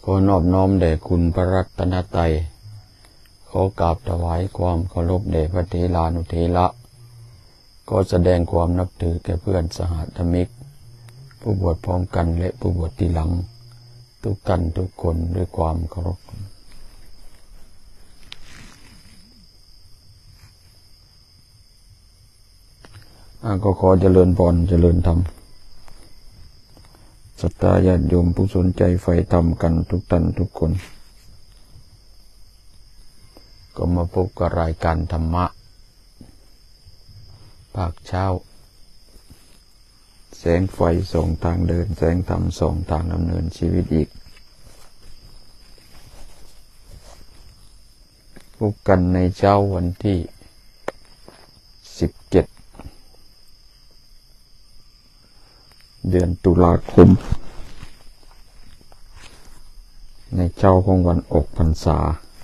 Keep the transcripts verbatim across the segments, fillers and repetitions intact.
อนอบน้อมแด่คุณพระรัตนตรัยขอกราบถวายความเคารพแด่พระเถรานุเถระก็แสดงความนับถือแก่เพื่อนสหธรรมิกผู้บวชพร้อมกันและผู้บวชทีหลังทุกท่านทุกคนด้วยความเคารพก็ขอเจริญพรเจริญธรรมศรัทธาญาติโยมผู้สนใจใฝ่ธรรมกันทุกท่านทุกคนก็มาพบกับรายการธรรมะภาคเช้าแสงไฟส่องทางเดินแสงธรรมส่องทางดำเนินชีวิตอีกพบกันในเช้าวันที่สิบเจ็ดเดือนตุลาคมในเช้าของวันออกพรรษา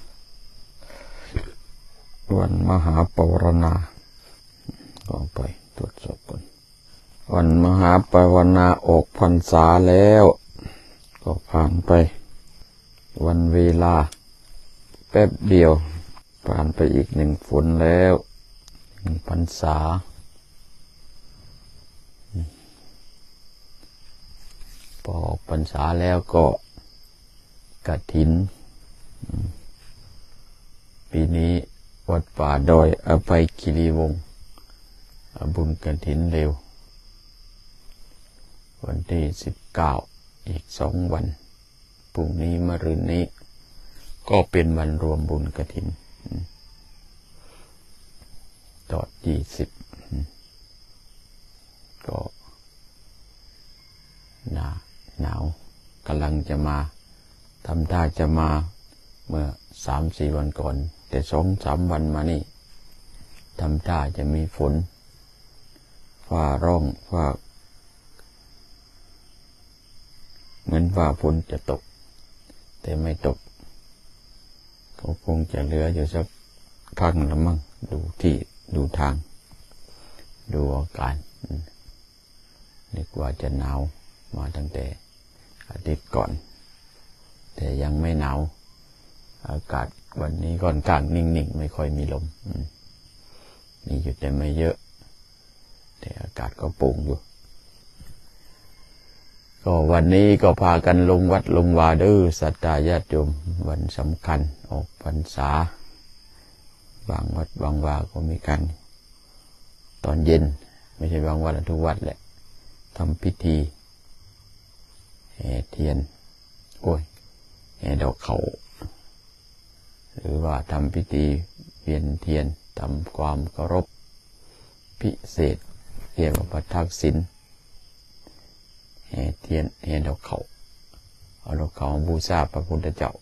วันมหาปวารณาก็ไปตรวจสอบก่อนวันมหาปวารณาออกพรรษาแล้วก็ผ่านไปวันเวลาแป๊บเดียวผ่านไปอีกหนึ่งฝนแล้วหนึ่งพรรษาพอออกพรรษาแล้วก็กฐินปีนี้วัดป่าดอยอภัยคีรีวงศ์บุญกฐินเร็ววันที่สิบเก้าอีกสองวันพรุ่งนี้มะรืนนี้ก็เป็นวันรวมบุญกฐินตอดยี่สิบก็หนาหนาวกำลังจะมาทำท่าจะมาเมื่อสามสี่วันก่อนแต่สองสามวันมานี่ทำท่าจะมีฝนฟ้าร้องฟ้าเหมือนว่าฝนจะตกแต่ไม่ตกก็คงจะเหลืออยู่สักพักหนึ่งละมั้งดูที่ดูทางดูอาการนึกว่าจะหนาวมาตั้งแต่อาทิตย์ก่อนแต่ยังไม่หนาวอากาศวันนี้ค่อนข้างนิ่งๆไม่ค่อยมีลมมีอยู่แต่ไม่เยอะแต่อากาศก็โปร่งอยู่ก็วันนี้ก็พากันลงวัดลงวาเด้อศรัทธาญาติโยมวันสำคัญออกพรรษาบางวัดบางวาก็มีกันตอนเย็นไม่ใช่บางวัดทุกวัดแหละทำพิธีแห่เทียนโอ้ยแห่ดอกเขาหรือว่าทำพิธีเวียนเทียนทำความเคารพพิเศษเรียกว่าประทักษิณแห่เทียนแห่ดอกเขาเอาดอกเขาบูชาพระพุทธเจ้า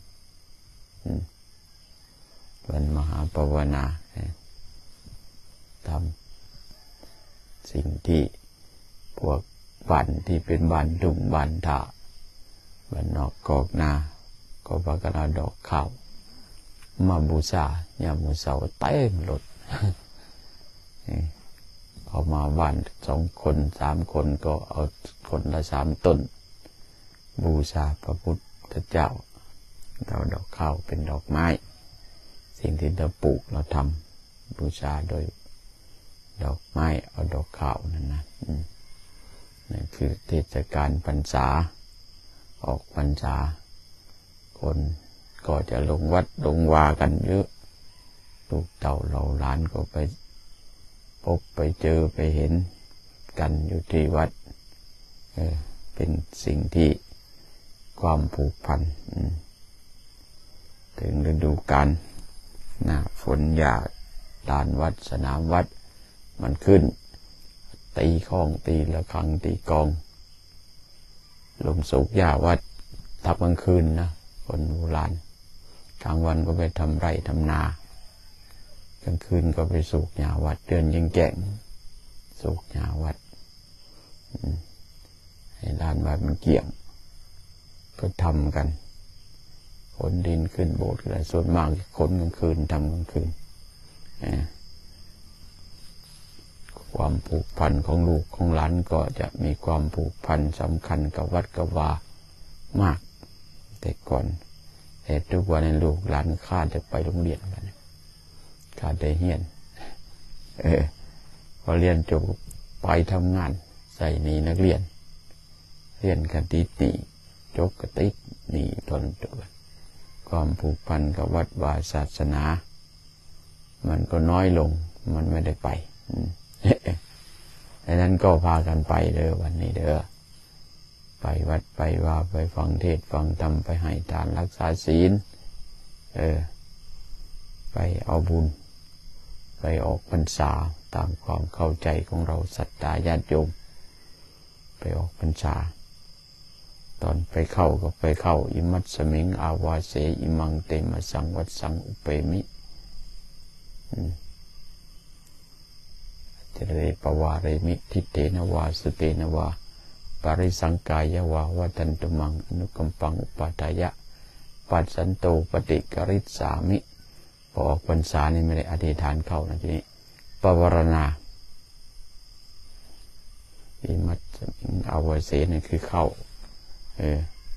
วันมหาปวารณาทำสิ่งที่พวกบ้านที่เป็นบ้านดุงบ้านท่าบ้านนอกกอกนาก็พากันเอาดอกข้าวมาบูชาญามมื้อเช้าเต็มรถเอามาบ้านสองคนสามคนก็เอาคนละสามต้นบูชาพระพุทธเจ้าเราดอกข้าวเป็นดอกไม้สิ่งที่เราปลูกเราทำบูชาโดยดอกไม้เอาดอกข้าวนั่นนะนั่นคือเทศกาลพรรษาออกพรรษาคนก็จะลงวัดลงวากันเยอะลูกเต่าเราหลานก็ไปพบไปเจอไปเห็นกันอยู่ที่วัดเออเป็นสิ่งที่ความผูกพันถึงฤดูกาลหน้าฝนหญ้าลานวัดสนามวัดมันขึ้นตีข้องตีระฆังตีกลองลมสูกหญ้าวัดทับกลางคืนนะคนโบราณกลางวันก็ไปทำไร่ทำนากลางคืนก็ไปสูกหญ้าวัดเดือนยังแก่งสูกหญ้าวัดให้ลานวัดมันเกี่ยงก็ทำกันขนดินขึ้นโบสถ์อะไรส่วนมากขนกลางคืนทำกลางคืนความผูกพันของลูกของหลานก็จะมีความผูกพันสำคัญกับวัดกับวามากแต่ก่อนแต่ทุกวันในลูกหลานข้าจะไปโรงเรียนกันข้าได้เฮียนเออพอเรียนจบไปทำงานใส่หนีนักเรียนเรียนกันติดหนีจบกติดหนีทนตัวความผูกพันกับวัดวาศาสนามันก็น้อยลงมันไม่ได้ไปดังนั้นก็พากันไปเด้อวันนี้เด้อไปวัดไปว่าไปฟังเทศฟังธรรมไปให้ทานรักษาศีลเออไปเอาบุญไปออกพรรษาตามความเข้าใจของเราศรัทธาญาติโยมไปออกพรรษาตอนไปเข้าก็ไปเข้าอิมัตสมิงอาวาเสอิมังเตมะสังวัตสังอุเปมิเจเรปวาเรมิทิเตนวาสเตนวาปริสังกายวาวัตันตุมังอนุกัมปังอุปาทายะปัสสันโตปฏิกริษสามิพอออกพรรษานี่ไม่ได้อธิษฐานเข้านะทีนี้ปวารณาอิมัตสมิงอาวาเสนี่คือเข้าเออ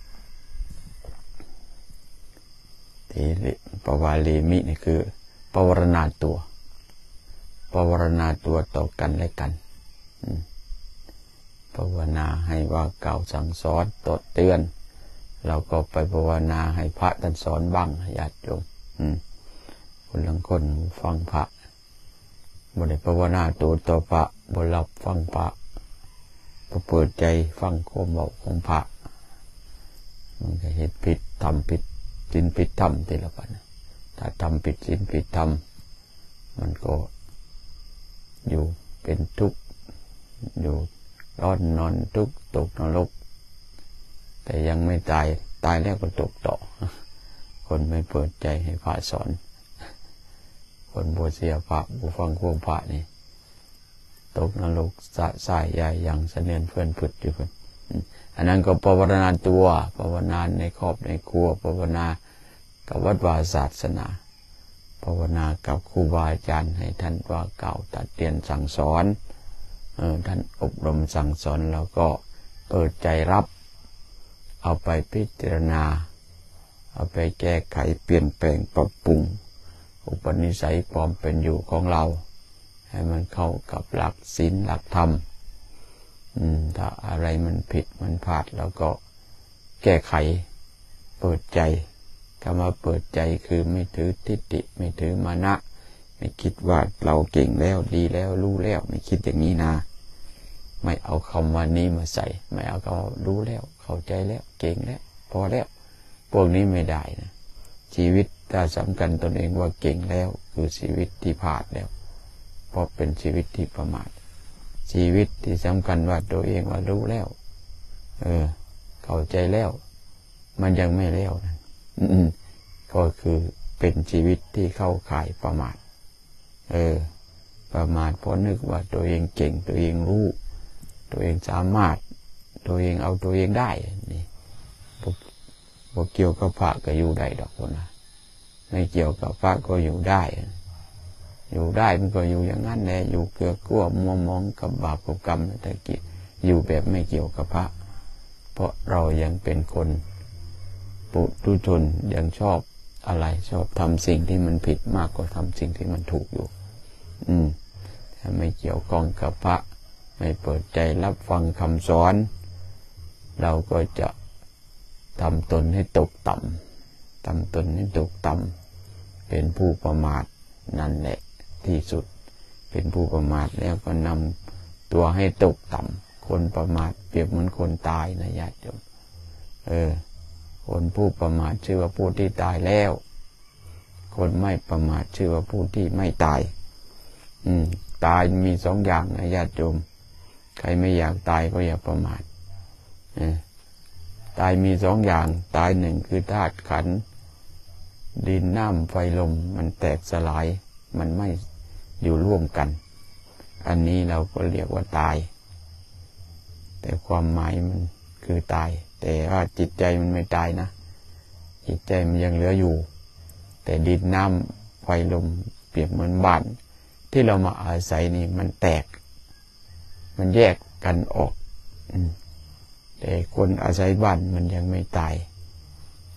ทีปวาเรมินี่คือปวารณาตัวปวารณาตัวต่อกันและกันภาวนาให้ว่ากล่าวสั่งสอนตดเตือนเราก็ไปภาวนาให้พระท่านสอนบ้างญาติโยมคนลังคนฟังพระบ่ได้ภาวนาตัวต่อพระบ่หลับฟังพระก็เปิดใจฟังความบอกของพระมันก็เฮ็ดผิดทำผิดศีลผิดธรรมทีละปันถ้าทำผิดศีลผิดธรรมมันก็อยู่เป็นทุกข์อยู่ร้อนนอนทุกข์ตกนรกแต่ยังไม่ตายตายแล้วก็ตกต่อคนไม่เปิดใจให้พระสอนคนบวชเสียพระบูฟังควงพระนี่ตกนรกสะสายใหญ่ยังเสนียนเพื่อนผุดอยู่คนอันนั้นก็ภาวนาตัวภาวนาในครอบในครัวภาวนากับวัดวาศาสนาภาวนากับครูบาอาจารย์ให้ท่านว่ากล่าวตักเตือนสั่งสอนเออท่านอบรมสั่งสอนแล้วก็เปิดใจรับเอาไปพิจารณาเอาไปแก้ไขเปลี่ยนแปลงปรับปรุงอุปนิสัยความเป็นอยู่ของเราให้มันเข้ากับหลักศีลหลักธรรมถ้าอะไรมันผิดมันพลาดแล้วก็แก้ไขเปิดใจคำว่าเปิดใจคือไม่ถือทิฏฐิไม่ถือมานะไม่คิดว่าเราเก่งแล้วดีแล้วรู้แล้วไม่คิดอย่างนี้นะไม่เอาคำว่านี้มาใส่ไม่เอาคำว่ารู้แล้วเข้าใจแล้วเก่งแล้วพอแล้วพวกนี้ไม่ได้นะชีวิตถ้าสำคัญตนเองว่าเก่งแล้วคือชีวิตที่พลาดแล้วเพราะเป็นชีวิตที่ประมาทชีวิตที่สำคัญว่าตัวเองว่ารู้แล้วเออเข้าใจแล้วมันยังไม่แล้วนะก็คือเป็นชีวิตที่เข้าข่ายประมาทเออประมาทเพราะนึกว่าตัวเองเก่งตัวเองรู้ตัวเองสามารถตัวเองเอาตัวเองได้นี่พวกเกี่ยวกับพระก็อยู่ได้ดอกคนนะไม่เกี่ยวกับพระก็อยู่ได้อยู่ได้มันก็อยู่อย่างนั้นแหละอยู่เกลือกลัวมัวมองกับบาปกับกรรมแต่กิอยู่แบบไม่เกี่ยวกับพระเพราะเรายังเป็นคนปุถุชนยังชอบอะไรชอบทำสิ่งที่มันผิดมากกว่าทำสิ่งที่มันถูกอยู่อืมถ้าไม่เกี่ยวข้องกับพระไม่เปิดใจรับฟังคำสอนเราก็จะทำตนให้ตกต่ำทำตนให้ตกต่ำเป็นผู้ประมาทนั่นแหละที่สุดเป็นผู้ประมาทแล้วก็นำตัวให้ตกต่ำคนประมาทเปรียบเหมือนคนตายนะญาติโยมเออคนผู้ประมาทชื่อว่าผู้ที่ตายแล้วคนไม่ประมาทชื่อว่าผู้ที่ไม่ตายอืมตายมีสองอย่างนะญาติโยมใครไม่อยากตายก็อย่าประมาทเออตายมีสองอย่างตายหนึ่งคือธาตุขันธ์ดินน้ำไฟลมมันแตกสลายมันไม่อยู่ร่วมกันอันนี้เราก็เรียกว่าตายแต่ความหมายมันคือตายแต่ว่าจิตใจมันไม่ตายนะจิตใจมันยังเหลืออยู่แต่ดินน้ำไฟลมเปรียบเหมือนบ้านที่เรามาอาศัยนี่มันแตกมันแยกกันออกแต่คนอาศัยบ้านมันยังไม่ตาย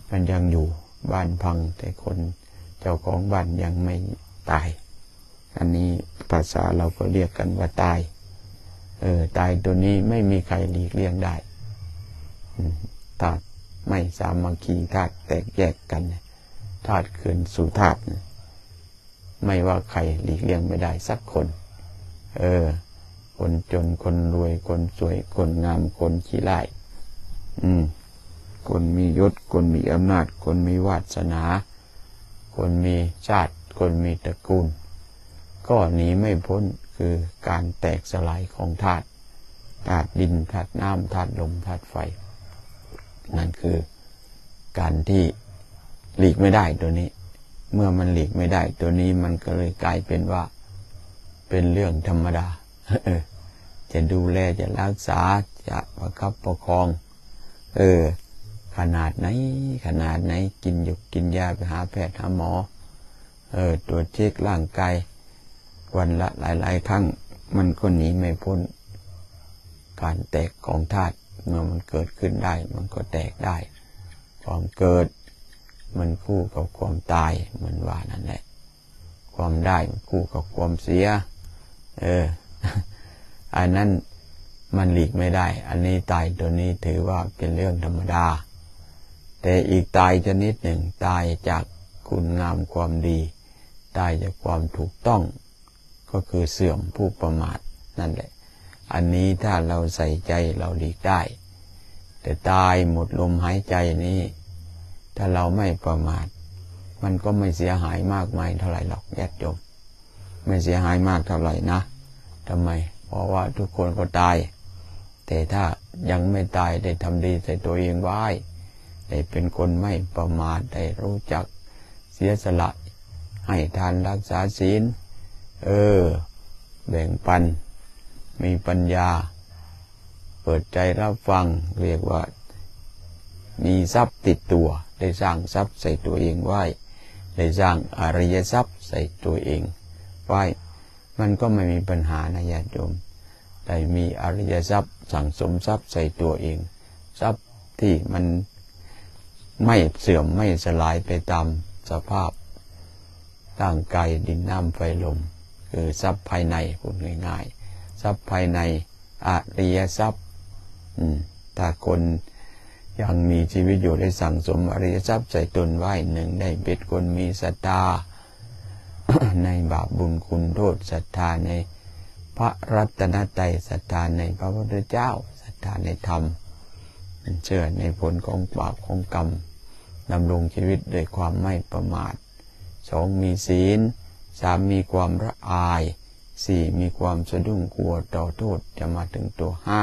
มันยังอยู่บ้านพังแต่คนเจ้าของบ้านยังไม่ตายอันนี้ภาษาเราก็เรียกกันว่าตายเออตายตัวนี้ไม่มีใครหลีกเลี่ยงได้ธาตุไม่สามัคคีธาตุแตกแยกกันธาตุคืนสู่ธาตุไม่ว่าใครหลีกเลี่ยงไม่ได้สักคนเออคนจนคนรวยคนสวยคนงามคนขี้ร้ายอืมคนมียศคนมีอำนาจคนมีวาสนาคนมีชาติคนมีตระกูลก็หนีไม่พ้นคือการแตกสลายของธาตุธาตุดินธาตุน้ำธาตุลมธาตุไฟนั่นคือการที่หลีกไม่ได้ตัวนี้เมื่อมันหลีกไม่ได้ตัวนี้มันก็เลยกลายเป็นว่าเป็นเรื่องธรรมดา จะดูแลจะรักษาจะประคับประคองเออขนาดไหนขนาดไหนกินยกกินยาไปหาแพทย์หาหมอเออตรวจเช็คร่างกายวันละหลายๆครั้งมันก็หนีไม่พ้นการแตกของธาตุเมื่อมันเกิดขึ้นได้มันก็แตกได้ความเกิดมันคู่กับความตายเหมือนว่านั่นแหละความได้มันคู่กับความเสียเออ อันนั้นมันหลีกไม่ได้อันนี้ตายตัวนี้ถือว่าเป็นเรื่องธรรมดาแต่อีกตายชนิดหนึ่งตายจากคุณงามความดีตายจากความถูกต้องก็คือเสื่อมผู้ประมาทนั่นแหละอันนี้ถ้าเราใส่ใจเราหลีกได้แต่ตายหมดลมหายใจนี้ถ้าเราไม่ประมาทมันก็ไม่เสียหายมากมายเท่าไหร่หรอกญาติโยมไม่เสียหายมากเท่าไหร่นะทำไมเพราะว่าทุกคนก็ตายแต่ถ้ายังไม่ตายได้ทำดีใส่ตัวเองไว้ได้เป็นคนไม่ประมาทได้รู้จักเสียสละให้ทานรักษาศีลเออแบ่งปันมีปัญญาเปิดใจรับฟังเรียกว่ามีทรัพย์ติดตัวได้สร้างทรัพย์ใส่ตัวเองไว้ได้สร้างอริยทรัพย์ใส่ตัวเองไว้มันก็ไม่มีปัญหานะญาติโยมได้มีอริยทรัพย์สั่งสมทรัพย์ใส่ตัวเองทรัพย์ที่มันไม่เสื่อมไม่สลายไปตามสภาพร่างกายดินน้ำไฟลมคือทรัพย์ภายในพูดง่ายๆทรัพย์ภายในอริยทรัพย์ถ้าคนยังมีชีวิตอยู่ได้สั่งสมอริยทรัพย์ใส่ตนไว้หนึ่งได้เป็นคนมีศรัทธา ในบาปบุญคุณโทษศรัทธาในพระรัตนตรัยศรัทธาในพระพุทธเจ้าศรัทธาในธรรมเชื่อในผลของบาปของกรรมดำรงชีวิตด้วยความไม่ประมาทสองมีศีลสามมีความละอายสี่มีความสะดุ้งกลัวต่อโทษจะมาถึงตัวห้า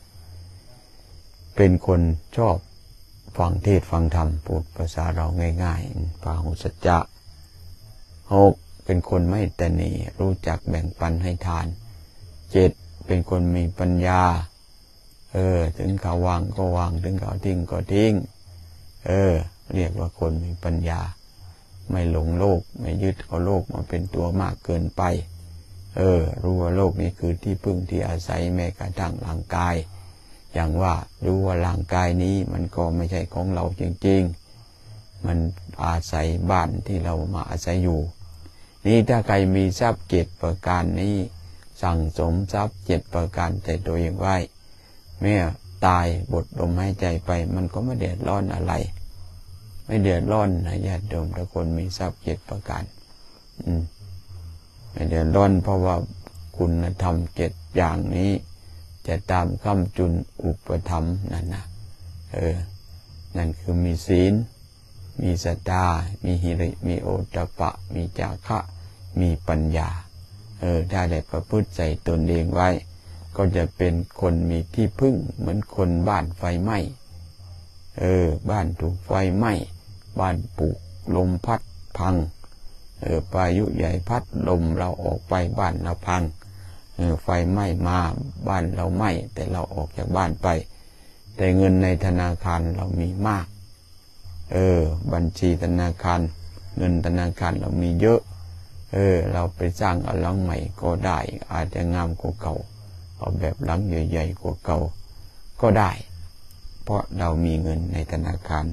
เป็นคนชอบฟังเทศฟังธรรมพูดภาษาเราง่ายๆพาหุสัจจะหกเป็นคนไม่ตนีรู้จักแบ่งปันให้ทานเจ็ดเป็นคนมีปัญญาเออถึงเขาวางก็วางถึงเขาทิ้งก็ทิ้งเออเรียกว่าคนมีปัญญาไม่หลงโลกไม่ยึดเอาโลกมาเป็นตัวมากเกินไปเออรู้ว่าโลกนี้คือที่พึ่งที่อาศัยแม้กระทั่งร่างกายอย่างว่ารู้ว่าร่างกายนี้มันก็ไม่ใช่ของเราจริงๆมันอาศัยบ้านที่เรามาอาศัยอยู่นี่ถ้าใครมีทรัพย์เจ็ดประการนี้สั่งสมทรัพย์เจ็ดประการใจตัวเองไว้เมื่อตายบทลมหายใจไปมันก็ไม่เดือดร้อนอะไรไม่เดือดร้อนนะญาติโยมถ้าคนมีทรัพย์เจ็ดประการอืมไม่เดือดร้อนเพราะว่าคุณธรรมเจ็ดอย่างนี้จะตามคำจุนอุปธรรมนั่นนะเออนั่นคือมีศีลมีศรัทธามีหิริมีโอตตัปปะมีจาคะมีปัญญาเออถ้าได้ประพฤติใส่ตนเองไว้ก็จะเป็นคนมีที่พึ่งเหมือนคนบ้านไฟไหม้เออบ้านถูกไฟไหม้บ้านปลูกลมพัดพังเออพายุใหญ่พัดลมเราออกไปบ้านเราพังเออไฟไหม้มาบ้านเราไหม้แต่เราออกจากบ้านไปแต่เงินในธนาคารเรามีมากเออบัญชีธนาคารเงินธนาคารเรามีเยอะเออเราไปสร้างเอาหลังใหม่ก็ได้อาจจะงามกว่าเก่าเอาแบบหลังใหญ่ๆกว่าเก่าก็ได้เพราะเรามีเงินในธนาคาร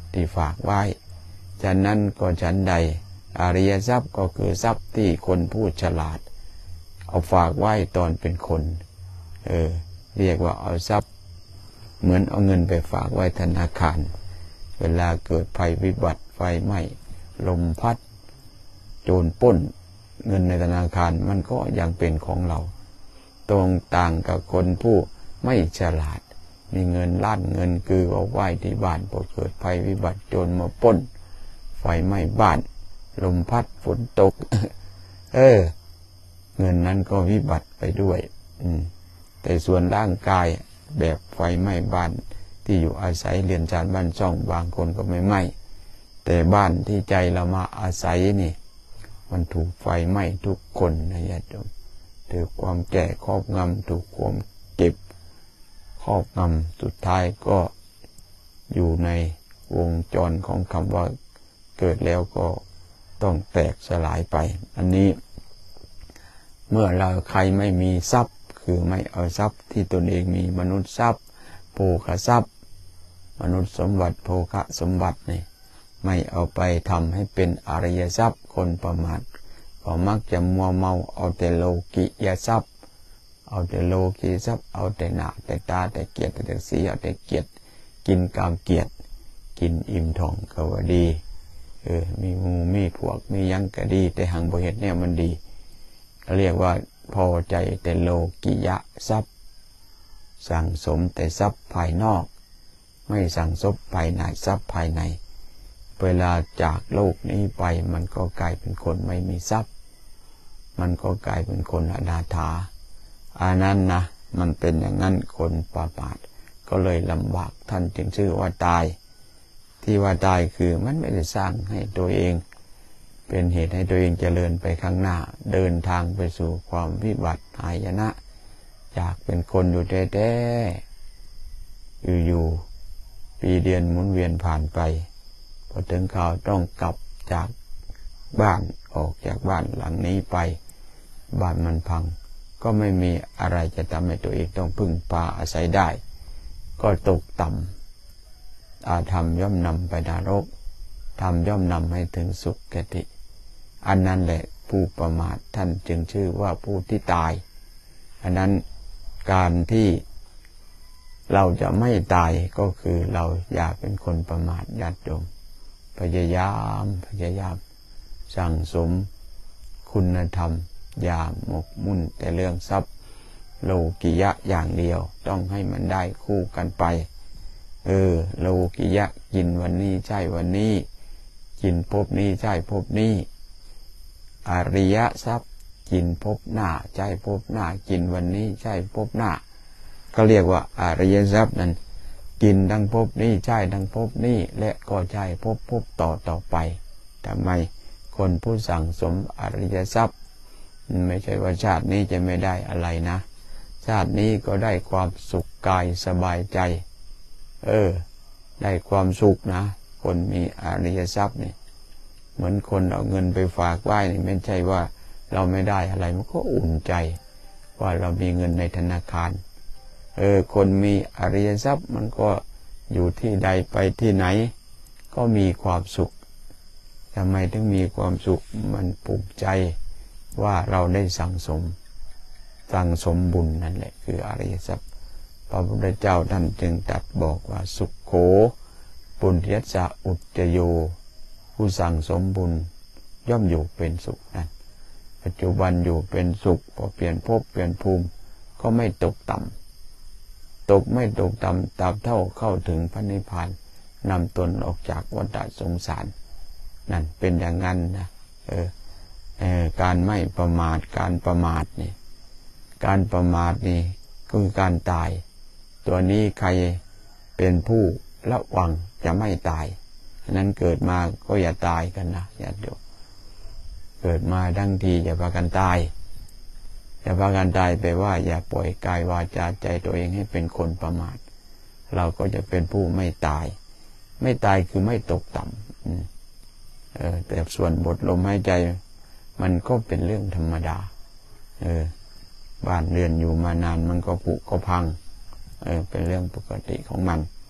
ที่ฝากไว้ฉะนั้นก็ฉันใดอริยทรัพย์ก็คือทรัพย์ที่คนผู้ฉลาดเอาฝากไว้ตอนเป็นคนเออเรียกว่าเอาทรัพย์เหมือนเอาเงินไปฝากไว้ธนาคารเวลาเกิดภัยวิบัติไฟไหม้ลมพัดโจรปล้นเงินในธนาคารมันก็ยังเป็นของเราตรงต่างกับคนผู้ไม่ฉลาดมีเงินล้านเงินคือเอาไว้ที่บ้านพอเกิดภัยวิบัติโจรมาปล้นไฟไหม้บ้านลมพัดฝนตก เออเงินนั้นก็วิบัติไปด้วยอืมแต่ส่วนร่างกายแบบไฟไหม้บ้านที่อยู่อาศัยเรือนชานบ้านช่องบางคนก็ไม่ไหม้แต่บ้านที่ใจเรามาอาศัยนี่มันถูกไฟไหม้ทุกคนนะญาติโยมถูกความแก่ครอบงำถูกความเก็บครอบงำสุดท้ายก็อยู่ในวงจรของคำว่าเกิดแล้วก็ต้องแตกสลายไปอันนี้เมื่อเราใครไม่มีทรัพย์คือไม่เอาทรัพย์ที่ตนเองมีมนุษย์ทรัพย์โภคทรัพย์มนุษย์สมบัติโภคสมบัตินี่ไม่เอาไปทำให้เป็นอริยทรัพย์คนประมาทก็มักจะมัวเมาเอาแต่โลกิยทรัพย์เอาแต่โลกีทรัพย์เอาแต่หน้าแต่ตาแต่เกียรติแต่สีเอาแต่เกียรติกินกามเกียรติกินอิ่มท้องก็ว่าดีเออมีงูมีพวกมียังก็ดีแต่หังบ่เฮ็ดเนี่ยมันดีเรียกว่าพอใจแต่โลกิยทรัพย์สั่งสมแต่ทรัพย์ภายนอกไม่สั่งสมภายในทรัพย์ภายในเวลาจากโลกนี้ไปมันก็กลายเป็นคนไม่มีทรัพย์มันก็กลายเป็นคนอนาถาอันนั้นนะมันเป็นอย่างนั้นคนประมาทก็เลยลำบากท่านจึงชื่อว่าตายที่ว่าตายคือมันไม่ได้สร้างให้ตัวเองเป็นเหตุให้ตัวเองเจริญไปข้างหน้าเดินทางไปสู่ความวิบัติหายนะจากเป็นคนอยู่แท้ๆอยู่ๆปีเดือนหมุนเวียนผ่านไปพอถึงข่าวต้องกลับจากบ้านออกจากบ้านหลังนี้ไปบ้านมันพังก็ไม่มีอะไรจะทำให้ตัวเองต้องพึ่งพาอาศัยได้ก็ตกต่ำอาธรรมย่อมนำไปนรกธรรมย่อมนำให้ถึงสุคติอันนั้นแหละผู้ประมาทท่านจึงชื่อว่าผู้ที่ตายอันนั้นการที่เราจะไม่ตายก็คือเราอย่าเป็นคนประมาทญาติโยมพยายามพยายามสั่งสมคุณธรรมอย่าหมกมุ่นแต่เรื่องทรัพย์โลกิยะอย่างเดียวต้องให้มันได้คู่กันไปเออโลกิยะกินวันนี้ใช่วันนี้กินภพนี้ใช่ภพนี้อริยทรัพย์กินภพหน้าใช่ภพหน้ากินวันนี้ใช่ภพหน้าก็เรียกว่าอริยทรัพย์นั้นกินทั้งภพนี้ใช่ทั้งภพนี้และก็ใช่ภพภพต่อต่อไปทำไมคนผู้สั่งสมอริยทรัพย์ไม่ใช่ว่าชาตินี้จะไม่ได้อะไรนะชาตินี้ก็ได้ความสุขกายสบายใจเออได้ความสุขนะคนมีอริยทรัพย์นี่เหมือนคนเอาเงินไปฝากไว้นี่ไม่ใช่ว่าเราไม่ได้อะไรมันก็อุ่นใจว่าเรามีเงินในธนาคารเออคนมีอริยทรัพย์มันก็อยู่ที่ใดไปที่ไหนก็มีความสุขทำไมถึงมีความสุขมันภูมิใจว่าเราได้สั่งสมสั่งสมบุญนั่นแหละคืออริยทรัพย์พระพุทธเจ้าท่านจึงตรัสบอกว่าสุขโขปุญญสะอุจจโยผู้สั่งสมบุญย่อมอยู่เป็นสุขนั้นปัจจุบันอยู่เป็นสุขพอเปลี่ยนภพเปลี่ยนภูมิก็ไม่ตกต่ำตกไม่ตกต่ำตราบเท่าเข้าถึงพระนิพพานนำตนออกจากวัฏสงสารนั่นเป็นอย่างนั้นนะเออเออการไม่ประมาทการประมาทนี่การประมาทนี่คือการตายตัวนี้ใครเป็นผู้ระวังจะไม่ตายฉะนั้นเกิดมาก็อย่าตายกันนะญาติโยมเกิดมาทั้งทีอย่าพากันตายอย่าพากันตายแปลว่าอย่าปล่อยกายวาจาใจตัวเองให้เป็นคนประมาทเราก็จะเป็นผู้ไม่ตายไม่ตายคือไม่ตกต่ำเออแต่ส่วนบทลมหายใจมันก็เป็นเรื่องธรรมดาเออบ้านเรือนอยู่มานานมันก็ผุก็พังเออเป็นเรื่องปกติของมัน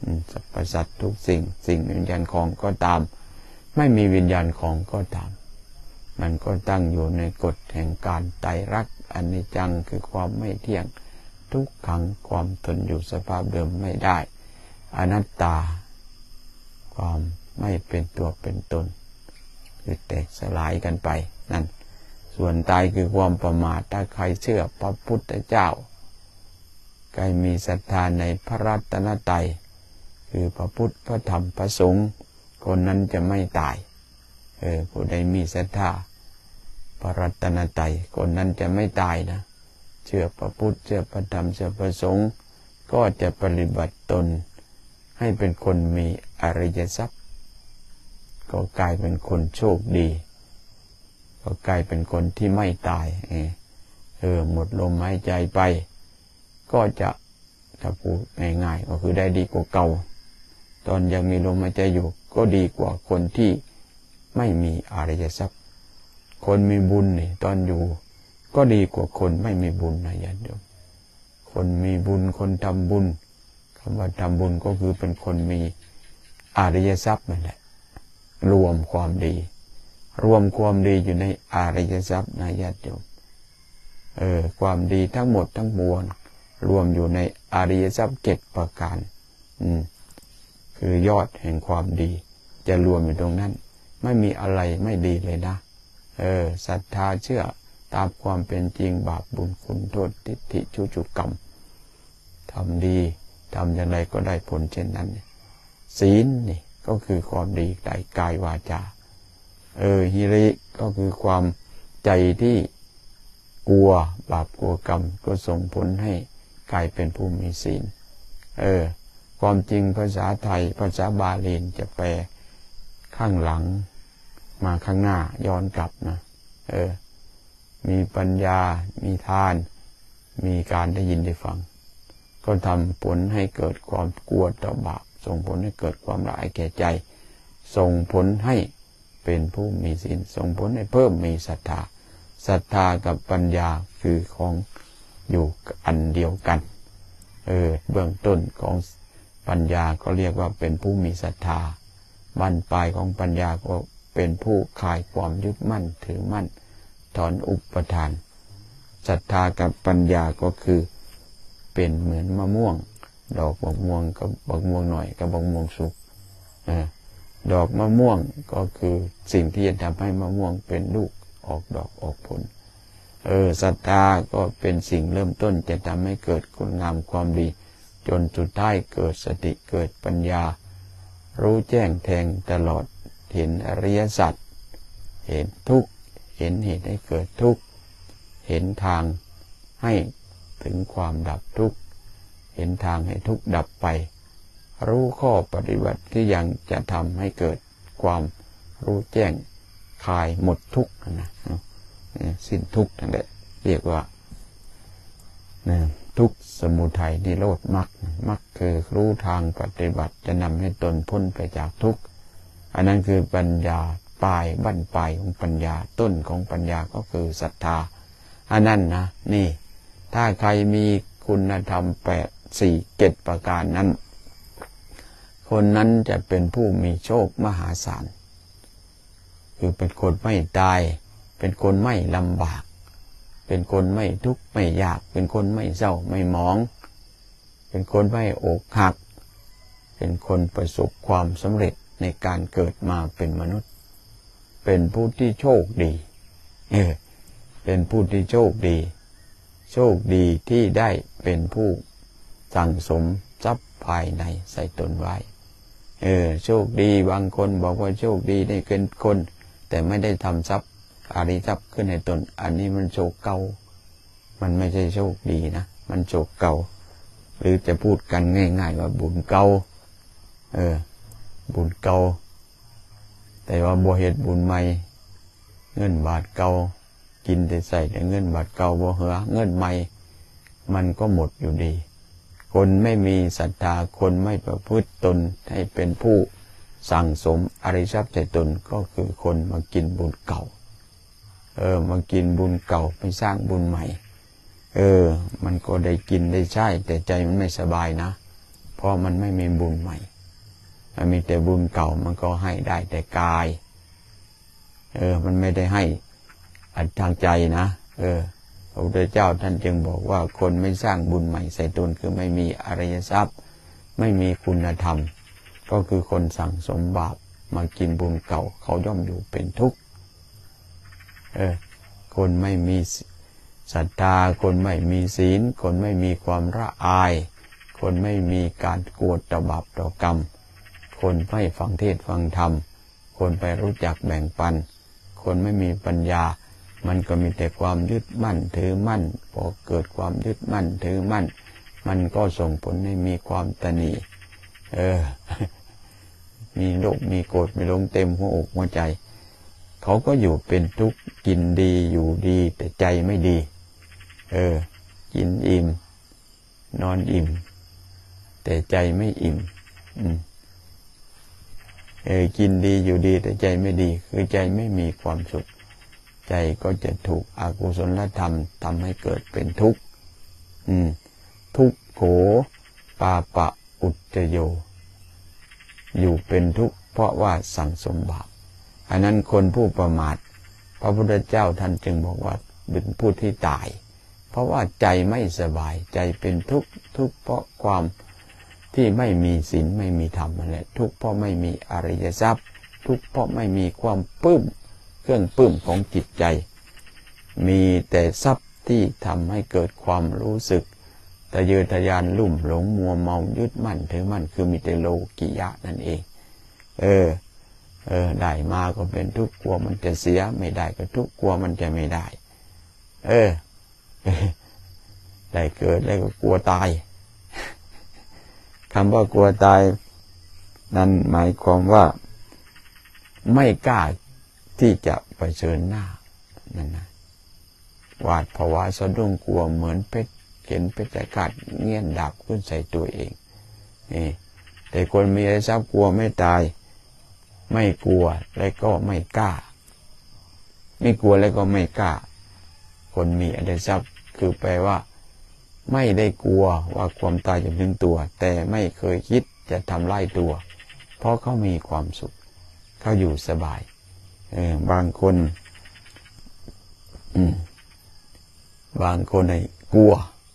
สรรพสัตว์ทุกสิ่งสิ่งมีวิญญาณของก็ตามไม่มีวิญญาณของก็ตามมันก็ตั้งอยู่ในกฎแห่งการไตรลักษณ์อนิจจังคือความไม่เที่ยงทุกขังความทนอยู่สภาพเดิมไม่ได้อนัตตาความไม่เป็นตัวเป็นตนคือแตกสลายกันไปนั่นส่วนตายคือความประมาทถ้าใครเชื่อพระพุทธเจ้าใครมีศรัทธาในพระรัตนตรัยคือพระพุทธพระธรรมพระสงฆ์คนนั้นจะไม่ตายเออผู้ใดมีศรัทธาพระรัตนตรัยคนนั้นจะไม่ตายนะเชื่อพระพุทธเชื่อพระธรรมเชื่อพระสงฆ์ก็จะปฏิบัติตนให้เป็นคนมีอริยทรัพย์ก็กลายเป็นคนโชคดีก็กลายเป็นคนที่ไม่ตายเออหมดลมหายใจไปก็จะถ้าพูดง่ายๆก็คือได้ดีกว่าเก่าตอนยังมีลมหายใจอยู่ก็ดีกว่าคนที่ไม่มีอริยทรัพย์คนมีบุญนี่ตอนอยู่ก็ดีกว่าคนไม่มีบุญนะญาติโยมคนมีบุญคนทำบุญคำว่าทำบุญก็คือเป็นคนมีอริยทรัพย์นั่นแหละรวมความดีรวมความดีอยู่ในอริยทรัพย์นะญาติโยมเออความดีทั้งหมดทั้งมวลรวมอยู่ในอริยทรัพย์เจ็ดประการอืมคือยอดแห่งความดีจะรวมอยู่ตรงนั้นไม่มีอะไรไม่ดีเลยนะเออศรัทธาเชื่อตามความเป็นจริงบาปบุญคุณโทษทิฏฐิชุจุกรรมทำดีทำอย่างไรก็ได้ผลเช่นนั้นศีลนี่ก็คือความดีใจกายวาจาเออหิริก็คือความใจที่กลัวบาปกลัวกรรมก็ส่งผลให้กลายเป็นผู้มีศีลเออความจริงภาษาไทยภาษาบาลีจะแปลข้างหลังมาข้างหน้าย้อนกลับนะเออมีปัญญามีทานมีการได้ยินได้ฟังก็ทำผลให้เกิดความกลัวต่อบาปส่งผลให้เกิดความละอายแก่ใจส่งผลให้เป็นผู้มีศีลส่งผลให้เพิ่มมีศรัทธาศรัทธากับปัญญาคือของอยู่อันเดียวกันเออเบื้องต้นของปัญญาก็เรียกว่าเป็นผู้มีศรัทธาบั้นปลายของปัญญาก็เป็นผู้คลายความยึดมั่นถือมั่นถอนอุปทานศรัทธากับปัญญาก็คือเป็นเหมือนมะม่วงดอกบักม่วงกับบักม่วงหน่อยกับบักม่วงสุกดอกมะม่วงก็คือสิ่งที่จะทำให้มะม่วงเป็นลูกออกดอกออกผลเออศรัทธาก็เป็นสิ่งเริ่มต้นจะทำให้เกิดคุณงามความดีจนสุดท้ายเกิดสติเกิดปัญญารู้แจ้งแทงตลอดเห็นอริยสัจเห็นทุกข์เห็นเหตุให้เกิดทุกข์เห็นทางให้ถึงความดับทุกข์เห็นทางให้ทุกข์ดับไปรู้ข้อปฏิบัติที่ยังจะทำให้เกิดความรู้แจ้งคลายหมดทุกข์นะสิ้นทุกข์นั่นแหละเรียกว่าทุกข์สมุทัยนิโรธมรรคมรรคคือรู้ทางปฏิบัติจะนำให้ตนพ้นไปจากทุกข์อันนั้นคือปัญญาปลายบั้นปลายของปัญญาต้นของปัญญาก็คือศรัทธาอันนั้นนะนี่ถ้าใครมีคุณธรรมแปดสี่เจ็ดประการนั้นคนนั้นจะเป็นผู้มีโชคมหาศาลคือเป็นคนไม่ตายเป็นคนไม่ลำบากเป็นคนไม่ทุกข์ไม่ยากเป็นคนไม่เศร้าไม่หมองเป็นคนไม่อกหักเป็นคนประสบความสำเร็จในการเกิดมาเป็นมนุษย์เป็นผู้ที่โชคดีเออเป็นผู้ที่โชคดีโชคดีที่ได้เป็นผู้สั่งสมทรัพย์ภายในใส่ตนไว้เออโชคดีบางคนบอกว่าโชคดีได้เกินคนแต่ไม่ได้ทำทรัพย์อริยทรัพย์ขึ้นในตนอันนี้มันโชคเก่ามันไม่ใช่โชคดีนะมันโชคเก่าหรือจะพูดกันง่ายๆว่าบุญเก่าเออบุญเก่าแต่ว่าบ่เฮ็ดบุญใหม่เงินบาทเก่ากินแต่ใส่แต่เงินบาทเก่าบ่เหือเงินใหม่มันก็หมดอยู่ดีคนไม่มีศรัทธาคนไม่ประพฤติตนให้เป็นผู้สั่งสมอริยทรัพย์ใจตนก็คือคนมากินบุญเก่าเออมากินบุญเก่าไปสร้างบุญใหม่เออมันก็ได้กินได้ใช้แต่ใจมันไม่สบายนะพเพราะมันไม่มีบุญใหม่มันมีแต่บุญเก่ามันก็ให้ได้แต่กายเออมันไม่ได้ให้ทางใจนะเออพระพุทธเจ้าท่านจึงบอกว่าคนไม่สร้างบุญใหม่ใส่ตนคือไม่มีอริยทรัพย์ไม่มีคุณธรรมก็คือคนสั่งสมบาปมากินบุญเก่าเขาย่อมอยู่เป็นทุกข์เออคนไม่มีศรัทธาคนไม่มีศีลคนไม่มีความละอายคนไม่มีการกลัวต่อบาปต่อกรรมคนไม่ฟังเทศฟังธรรมคนไปรู้จักแบ่งปันคนไม่มีปัญญามันก็มีแต่ความยึดมั่นถือมั่นพอเกิดความยึดมั่นถือมั่นมันก็ส่งผลให้มีความตนีเออ มีโลภมีโกรธมีหลงเต็มหัวอกหัวใจเขาก็อยู่เป็นทุกข์กินดีอยู่ดีแต่ใจไม่ดีเออกินอิ่มนอนอิ่มแต่ใจไม่อิ่มอืมเออกินดีอยู่ดีแต่ใจไม่ดีคือใจไม่มีความสุขใจก็จะถูกอกุศลธรรมทำให้เกิดเป็นทุกข์อืมทุกโขปาปะอุจจโยอยู่เป็นทุกข์เพราะว่าสั่งสมบาปอันนั้นคนผู้ประมาทพระพุทธเจ้าท่านจึงบอกว่าเป็นผู้ที่ตายเพราะว่าใจไม่สบายใจเป็นทุกข์ทุกข์เพราะความที่ไม่มีศีลไม่มีธรรมนั่นแหละทุกข์เพราะไม่มีอริยทรัพย์ทุกข์เพราะไม่มีความปลื้มเครื่องปลื้มของจิตใจมีแต่ทรัพย์ที่ทำให้เกิดความรู้สึกทะเยอทะยานลุ่มหลงมัวเมายึดมั่นถือมั่นคือมีแต่โลกิยะนั่นเองเออเออได้มาก็เป็นทุกข์กลัวมันจะเสียไม่ได้ก็ทุกข์กลัวมันจะไม่ได้เออได้เกิดแล้วก็กลัวตายคำว่ากลัวตายนั้นหมายความว่าไม่กล้าที่จะเผชิญหน้านั่นนะหวาดภาวะสะดุ้งกลัวเหมือนเพชรเข็นเพชรฆาตเงี้ยนดาบขึ้นใส่ตัวเองนี่แต่คนมีอริยทรัพย์กลัวไม่ตายไม่กลัวแล้วก็ไม่กล้าไม่กลัวแล้วก็ไม่กล้าคนมีอริยทรัพย์คือแปลว่าไม่ได้กลัวว่าความตายจะถึงตัวแต่ไม่เคยคิดจะทำร้ายตัวเพราะเขามีความสุขเขาอยู่สบายเออบางคนอืมบางคนไอ้กลัว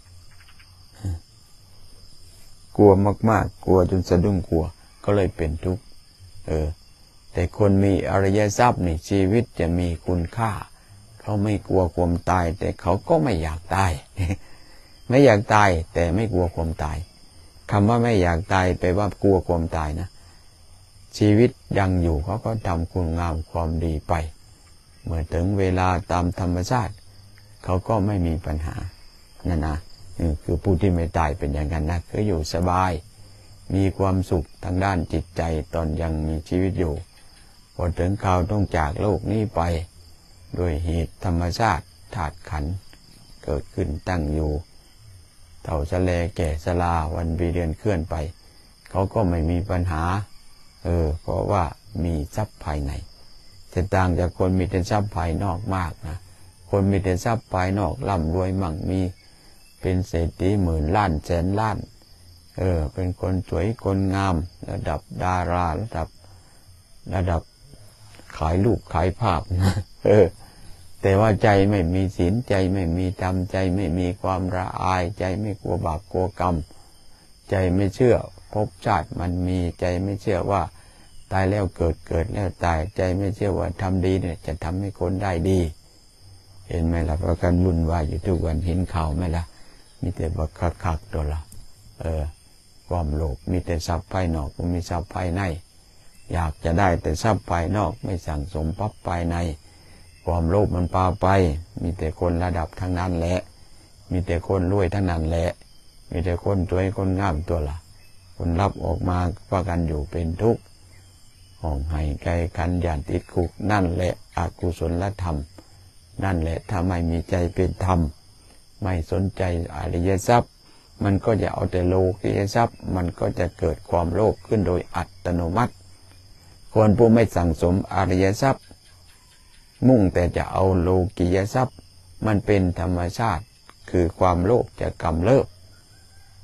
กลัวมากๆกลัวจนสะดุ้งกลัวก็เลยเป็นทุกข์เออแต่คนมีอริยทรัพย์นี่ชีวิตจะมีคุณค่าเขาไม่กลัวความตายแต่เขาก็ไม่อยากตาย ไม่อยากตายแต่ไม่กลัวความตายคำว่าไม่อยากตายแปลว่ากลัวความตายนะชีวิตยังอยู่เขาก็ทำคุณงามความดีไปเมื่อถึงเวลาตามธรรมชาติเขาก็ไม่มีปัญหานั่นนะนี่คือผู้ที่ไม่ตายเป็นอย่างนั้นนะคืออยู่สบายมีความสุขทางด้านจิตใจตอนยังมีชีวิตอยู่พอถึงคราวต้องจากโลกนี้ไปโดยเหตุธรรมชาติธาตุขันธ์เกิดขึ้นตั้งอยู่เฒ่าชะแลแก่ชราวันปีเดือนเคลื่อนไปเขาก็ไม่มีปัญหาเออเพราะว่ามีทรัพย์ภายในจะต่างจากคนมีแต่ทรัพย์ภายนอกมากนะคนมีแต่ทรัพย์ภายนอกร่ำรวยมั่งมีเป็นเศรษฐีหมื่นล้านแสนล้านเออเป็นคนสวยคนงามระดับดาราระดับระดับขายรูปขายภาพนะเออแต่ว่าใจไม่มีศีลใจไม่มีธรรมใจไม่มีความละอายใจไม่กลัวบาปกลัวกรรมใจไม่เชื่อภพชาติมันมีใจไม่เชื่อว่าตายแล้วเกิดเกิดแล้วตายใจไม่เชื่อว่าทำดีเนี่ยจะทำให้คนได้ดีเห็นไหมล่ะเพราะการวุ่นวายอยู่ทุกวันเห็นข่าวไหมล่ะมีแต่บักคักๆตัวละเออความโลภมีแต่ทรัพย์ภายนอกไม่มีทรัพย์ภายในอยากจะได้แต่ทรัพย์ภายนอกไม่สั่งสมทรัพย์ภายในความโลภมันพาไปมีแต่คนระดับทั้งนั้นแหละมีแต่คนรวยทั้งนั้นแหละมีแต่คนสวยคนงามตัวละคนรับออกมาว่ากันอยู่เป็นทุกข์ห้องให้ไกลกันย่านติดคุกนั่นแหละอกุศลธรรมนั่นแหละถ้าไม่มีใจเป็นธรรมไม่สนใจอริยทรัพย์มันก็จะเอาแต่โลกิยทรัพย์มันก็จะเกิดความโลภขึ้นโดยอัตโนมัติคนผู้ไม่สั่งสมอริยทรัพย์มุ่งแต่จะเอาโลกิยทรัพย์มันเป็นธรรมชาติคือความโลภจะกำเริบ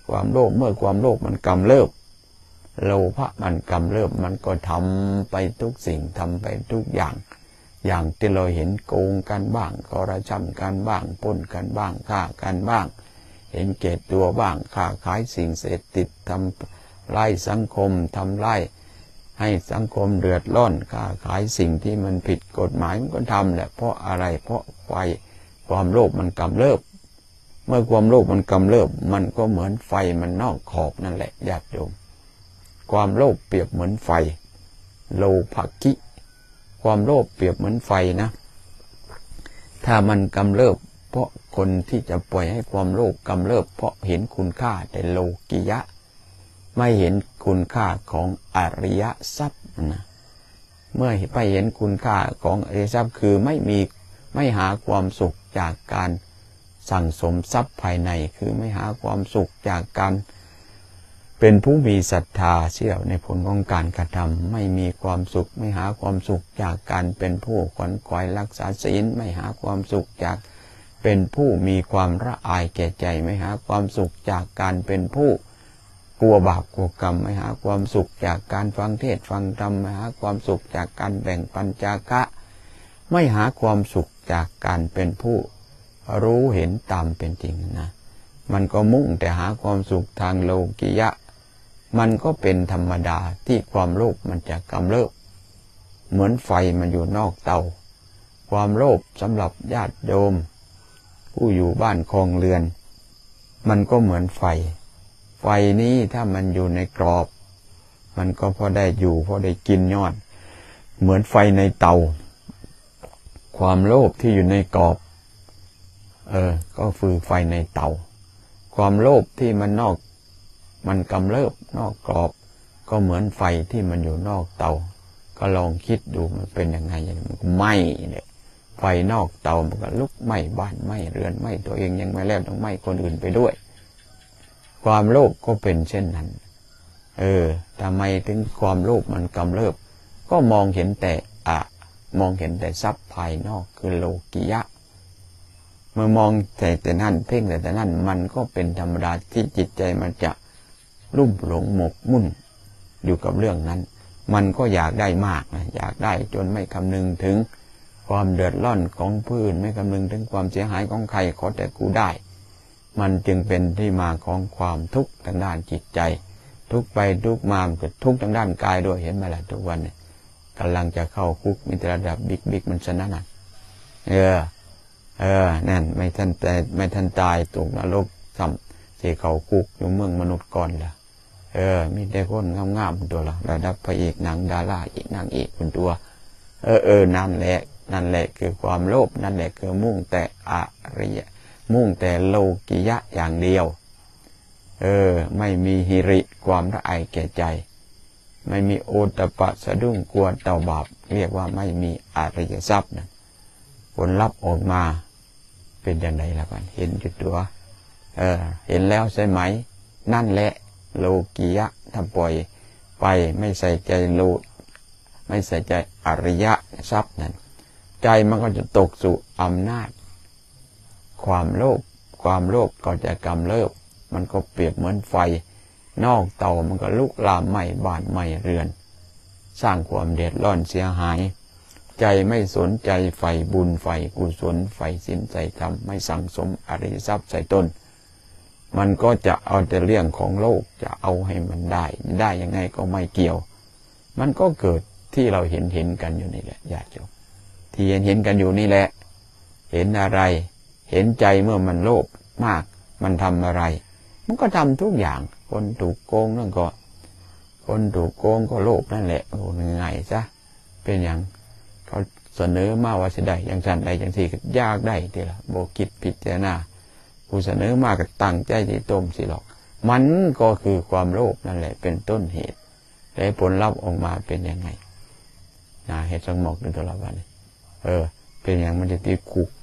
ความโลภเมื่อความโลภมันกำเริบโลภะมันกำเริบมันก็ทำไปทุกสิ่งทำไปทุกอย่างอย่างที่เราเห็นโกงกันบ้างคอร์รัปชันกันบ้างปล้นกันบ้างฆ่ากันบ้างเห็นเกตตัวบ้างค้าขายสิ่งเสพติดทำไล่สังคมทำไล่ให้สังคมเดือดร้อนค้าขายสิ่งที่มันผิดกฎหมายมันก็ทำแหละเพราะอะไรเพราะไฟความโลภมันกำเริบเมื่อความโลภมันกำเริบมันก็เหมือนไฟมันนอกขอบนั่นแหละญาติโยมความโลภเปรียบเหมือนไฟโลภกิความโลภเปรียบเหมือนไฟนะถ้ามันกำเริบเพราะคนที่จะปล่อยให้ความโลภกำเริบเพราะเห็นคุณค่าแต่โลกิยะไม่เห็นคุณค่าของอริยทรัพย์นะเมื่อไปเห็นคุณค่าของอริยทรัพย์คือไม่มีไม่หาความสุขจากการสั่งสมทรัพย์ภายในคือไม่หาความสุขจากการเป็นผู้มีศรัทธาเชื่อในผลของการกระทำไม่มีความสุขไม่หาความสุขจากการเป็นผู้ขวนขวายรักษาศีลไม่หาความสุขจากเป็นผู้มีความละอายแก่ใจไม่หาความสุขจากการเป็นผู้กลัวบาปกลัวกรรมไม่หาความสุขจากการฟังเทศน์ฟังธรรมไม่หาความสุขจากการแบ่งปัญจาคะไม่หาความสุขจากการเป็นผู้รู้เห็นตามเป็นจริงนะมันก็มุ่งแต่หาความสุขทางโลกิยะมันก็เป็นธรรมดาที่ความโลภมันจะกำเริบเหมือนไฟมันอยู่นอกเตาความโลภสำหรับญาติโยมผู้อยู่บ้านคลองเรือนมันก็เหมือนไฟไฟนี้ถ้ามันอยู่ในกรอบมันก็พอได้อยู่พอได้กินยอดเหมือนไฟในเตาความโลภที่อยู่ในกรอบเออก็คือไฟในเตาความโลภที่มันนอกมันกำเริบนอกกรอบก็เหมือนไฟที่มันอยู่นอกเตาก็ลองคิดดูมันเป็นยังไงมันก็ไหม้เนี่ยไฟนอกเตามันก็ลุกไหม้บ้านไหม้เรือนไหม้ตัวเองยังไม่แล้วต้องไหม้คนอื่นไปด้วยความโลภก็เป็นเช่นนั้นเออทำไมถึงความโลภมันกำเริบก็มองเห็นแต่อะมองเห็นแต่ทรัพย์ภายนอกคือโลกิยะเมื่อมองแต่แต่นั่นเพ่งแต่แต่นั่นมันก็เป็นธรรมดาที่จิตใจมันจะลุ่มหลงหมกมุ่นอยู่กับเรื่องนั้นมันก็อยากได้มากนะอยากได้จนไม่คำนึงถึงความเดือดร้อนของผู้อื่นไม่คำนึงถึงความเสียหายของใครขอแต่กูได้มันจึงเป็นที่มาของความทุกข์ทางด้านจิตใจทุกไปทุกมาเกิดทุกข์ทางด้านกายด้วยเห็นไหมล่ะทุกวันเนี่ยกำลังจะเข้าคุกมีแต่ระดับบิ๊กบิ๊กมันชนะน่ะเออเออนั่นไม่ทันแต่ไม่ทันตายตกนรกซ้ำที่เขาคุกอยู่เมืองมนุษย์ก่อนล่ะเออมีแต่คนงามๆตัวละระดับพระเอกหนังดาราอีกนางเอกเป็นตัวเออเออนั่นแหละนั่นแหละคือความโลภนั่นแหละคือมุ่งแต่อริยะมุ่งแต่โลกิยะอย่างเดียวเออไม่มีหิริความละอายแก่ใจไม่มีโอตปะสะดุ้งกลัวต่อบาปเรียกว่าไม่มีอริยทรัพย์นะผลลัพธ์ออกมาเป็นอย่างไรล่ะกันเห็นจุดตัวเออเห็นแล้วใช่ไหมนั่นแหละโลกิยะถ้าปล่อยไปไม่ใส่ใจโลไม่ใส่ใจอริยทรัพย์นั่นใจมันก็จะตกสู่อำนาจความโลภความโลภก็จะกำเริบมันก็เปรียบเหมือนไฟนอกเตามันก็ลุกลามไหม้บ้านไหม้เรือนสร้างความเดือดร้อนเสียหายใจไม่สนใจไฟบุญไฟกุศลไฟศีลใจธรรมไม่สั่งสมอริยทรัพย์ใส่ตนมันก็จะเอาแต่เรื่องของโลกจะเอาให้มันได้ได้ยังไงก็ไม่เกี่ยวมันก็เกิดที่เราเห็นเห็นกันอยู่นี่แหละญาติโยมที่เห็นเห็นกันอยู่นี่แหละเห็นอะไรเห็นใจเมื่อมันโลภมากมันทำอะไรมันก็ทำทุกอย่างคนถูกโกงนั่นก็คนถูกโกงก็โลภนั่นแหละโอ้ง่ายซะเป็นอย่างเขาเสนอมาว่าจะได้อย่างฉันใดอย่างที่ยากได้ทีละโบกิดพิจารณาผู้เสนอมาก็ตั้งใจที่ต้มสิหรอกมันก็คือความโลภนั่นแหละเป็นต้นเหตุและผลลัพธ์ออกมาเป็นยังไงนะเหตุสมองในตัวเราวันเออเป็นอย่างมันจะติดคุก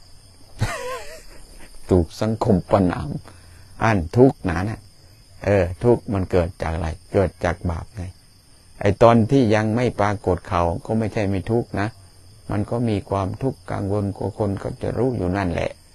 ถูกสังคมประณามอันทุกข์หนาเนี่ยเออทุกข์มันเกิดจากอะไรเกิดจากบาปไงไอตอนที่ยังไม่ปรากฏเขาก็ไม่ใช่ไม่ทุกข์นะมันก็มีความทุกข์กังวลกลัวคนก็จะรู้อยู่นั่นแหละ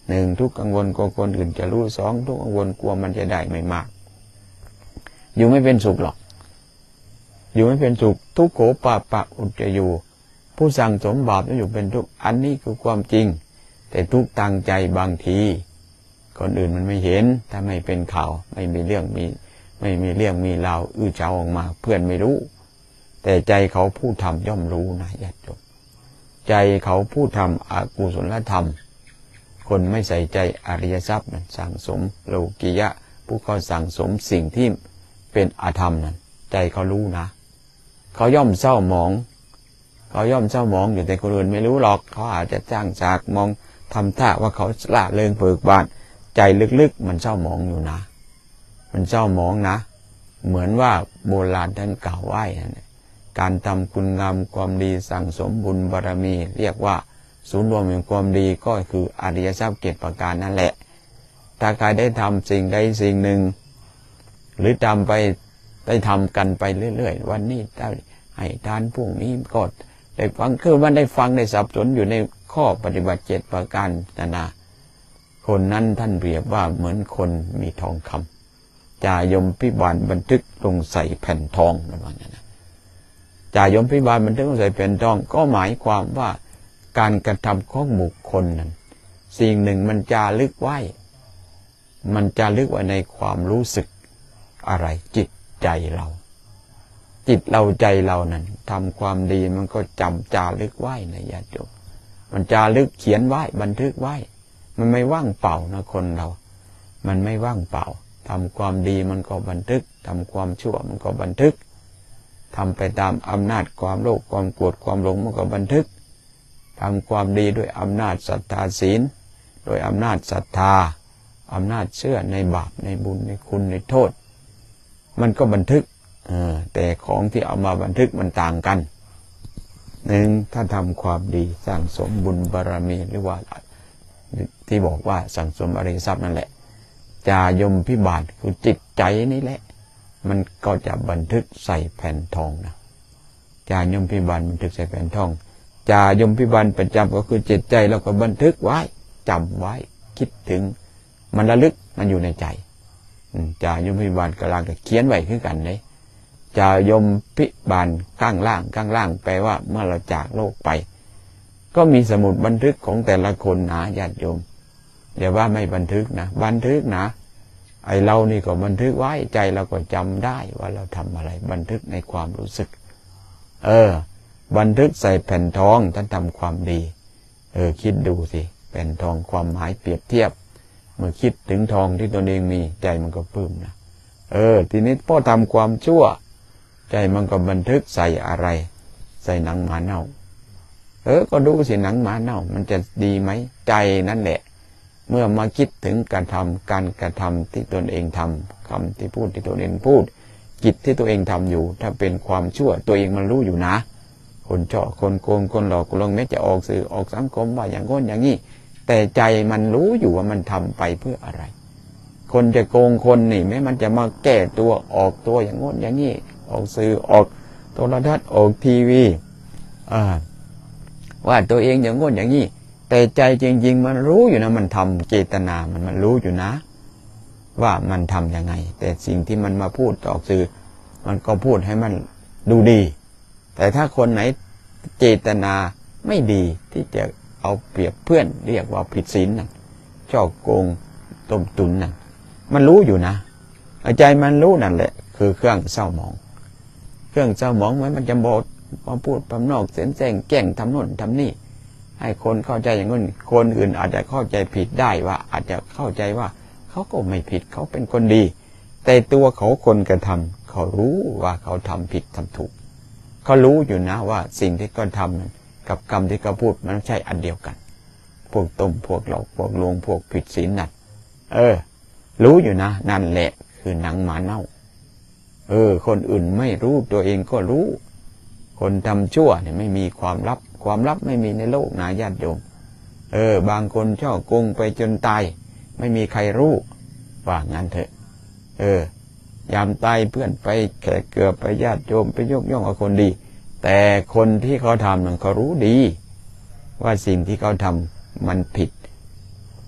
หนึ่งทุกข์กังวลกลัวคนอื่นจะรู้สองทุกข์กังวลกลัวมันจะได้ไม่มากอยู่ไม่เป็นสุขหรอกอยู่ไม่เป็นสุขทุกโขปะปะอุจจโยผู้สั่งสมบาปแล้วอยู่เป็นทุกข์อันนี้คือความจริงแต่ทุกข์ทางใจบางทีคนอื่นมันไม่เห็นถ้าไม่เป็นข่าวไม่มีเรื่องมีไม่มีเรื่องมีราวอื้อเฉาออกมาเพื่อนไม่รู้แต่ใจเขาผู้ทำย่อมรู้นะญาติโยมใจเขาผู้ทำอกุศลธรรมคนไม่ใส่ใจอริยทรัพย์นั้นสั่งสมโลกิยะผู้เขาสั่งสมสิ่งที่เป็นอธรรมนั้นใจเขารู้นะเขาย่อมเศร้าหมองเขาย่อมเศร้าหมองอยู่แต่คนอื่นไม่รู้หรอกเขาอาจจะจ้างจากมองทำท่าว่าเขาละเริงเบิกบานใจลึกๆมันเศร้าหมองอยู่นะมันเศร้าหมองนะเหมือนว่าโบราณท่านกล่าวไว้นะการทำคุณงามความดีสั่งสมบุญบารมีเรียกว่าศูนย์รวมแห่งความดีก็คืออริยทรัพย์เจ็ดประการนั่นแหละถ้าใครได้ทำสิ่งใดสิ่งหนึ่งหรือทำไปได้ทำกันไปเรื่อยๆวันนี้ได้ให้ทานพรุ่งนี้ก็ได้ฟังคือมันได้ฟังได้สับสนอยู่ในข้อปฏิบัติเจ็ดประการนานาคนนั้นท่านเปรียบว่าเหมือนคนมีทองคำจ่ายมพิบาลบันทึกลงใส่แผ่นทองประมาณนั้นจ่ายมพิบาลบันทึกลงใส่แผ่นทองก็หมายความว่าการกระทำของบุคคลนั้นสิ่งหนึ่งมันจารึกไว้มันจารึกไว้ในความรู้สึกอะไรจิตใจเราจิตเราใจเรานั้นทำความดีมันก็จำจารึกไว้ในญาติโยมมันจารึกเขียนไว้บันทึกไว้มันไม่ว่างเปล่านะคนเรามันไม่ว่างเปล่าทำความดีมันก็บันทึกทำความชั่วมันก็บันทึกทำไปตามอำนาจความโลภความโกรธความหลงมันก็บันทึกทำความดีด้วยอำนาจศรัทธาศีลโดยอำนาจศรัทธาอำนาจเชื่อในบาปในบุญในคุณในโทษมันก็บันทึกแต่ของที่เอามาบันทึกมันต่างกันหนึ่งถ้าทำความดีสร้างสมบุญบารมีหรือว่าที่บอกว่าสั่งสมอริยทรัพย์นั่นแหละจายมพิบาลคือจิตใจนี่แหละมันก็จะบันทึกใส่แผ่นทองนะจายมพิบาลบันทึกใส่แผ่นทองจายมพิบาลประจำก็คือจิตใจเราก็บันทึกไว้จำไว้คิดถึงมันระลึกมันอยู่ในใจจายมพิบาลกำลังจะเขียนไว้คือกันเลยจายมพิบาลข้างล่างข้างล่างแปลว่าเมื่อเราจากโลกไปก็มีสมุดบันทึกของแต่ละคนนะญาติโยมอย่าว่าไม่บันทึกนะบันทึกนะไอเรานี่ก็บันทึกไว้ใจเราก็จำได้ว่าเราทำอะไรบันทึกในความรู้สึกเออบันทึกใส่แผ่นทองท่านทำความดีเออคิดดูสิแผ่นทองความหมายเปรียบเทียบเมื่อคิดถึงทองที่ตนเองมีใจมันก็ปลื้มนะเออทีนี้พอทำความชั่วใจมันก็บันทึกใส่อะไรใส่หนังหมาเน่าเออก็ดูสิหนังหมาเน่ามันจะดีไหมใจนั่นแหละเมื่อมาคิดถึงการทำการกระทำที่ตนเองทำคำที่พูดที่ตนเองพูดกิจที่ตัวเองทำอยู่ถ้าเป็นความชั่วตัวเองมันรู้อยู่นะคนเจาะคนโกงคนหลอกคนลวงแม้จะออกสื่อออกสังคมว่าอย่างโน้นอย่างนี้แต่ใจมันรู้อยู่ว่ามันทำไปเพื่ออะไรคนจะโกงคนนี่แม้มันจะมาแก้ตัวออกตัวอย่างโน้นอย่างนี้ออกสื่อออกโทรทัศน์ออกทีวีอ่าว่าตัวเองอย่างโน้นอย่างนี้แต่ใจจริงๆมันรู้อยู่นะมันทำเจตนามันมันรู้อยู่นะว่ามันทำยังไงแต่สิ่งที่มันมาพูดออกสื่อมันก็พูดให้มันดูดีแต่ถ้าคนไหนเจตนาไม่ดีที่จะเอาเปรียบเพื่อนเรียกว่าผิดศีลนั่นช่อโกงต้มตุนนั่นมันรู้อยู่นะใจมันรู้นั่นแหละคือเครื่องเศร้าหมองเครื่องเศร้าหมองมันมันจะบอกมาพูดปำนอกเสียนแซงแกล้งทำโน่นทำนี่ให้คนเข้าใจอย่างนั้นคนอื่นอาจจะเข้าใจผิดได้ว่าอาจจะเข้าใจว่าเขาก็ไม่ผิดเขาเป็นคนดีแต่ตัวเขาคนกระทำเขารู้ว่าเขาทำผิดทำถูกเขารู้อยู่นะว่าสิ่งที่เขาทำกับกรรมที่เขาพูดมันไม่ใช่อันเดียวกันพวกต้มพวกหลอกพวกลวงพวกผิดศีลนั่นเออรู้อยู่นะนั่นแหละคือหนังหมาเน่าเออคนอื่นไม่รู้ตัวเองก็รู้คนทำชั่วเนี่ยไม่มีความลับความลับไม่มีในโลกนะญาติโยมเออบางคนช่อโกงไปจนตายไม่มีใครรู้ว่างั้นเถอะเออยามตายเพื่อนไปแขกเกือบไปญาติโยมไปยกย่องเอาคนดีแต่คนที่เขาทำนั้นเขารู้ดีว่าสิ่งที่เขาทำมันผิด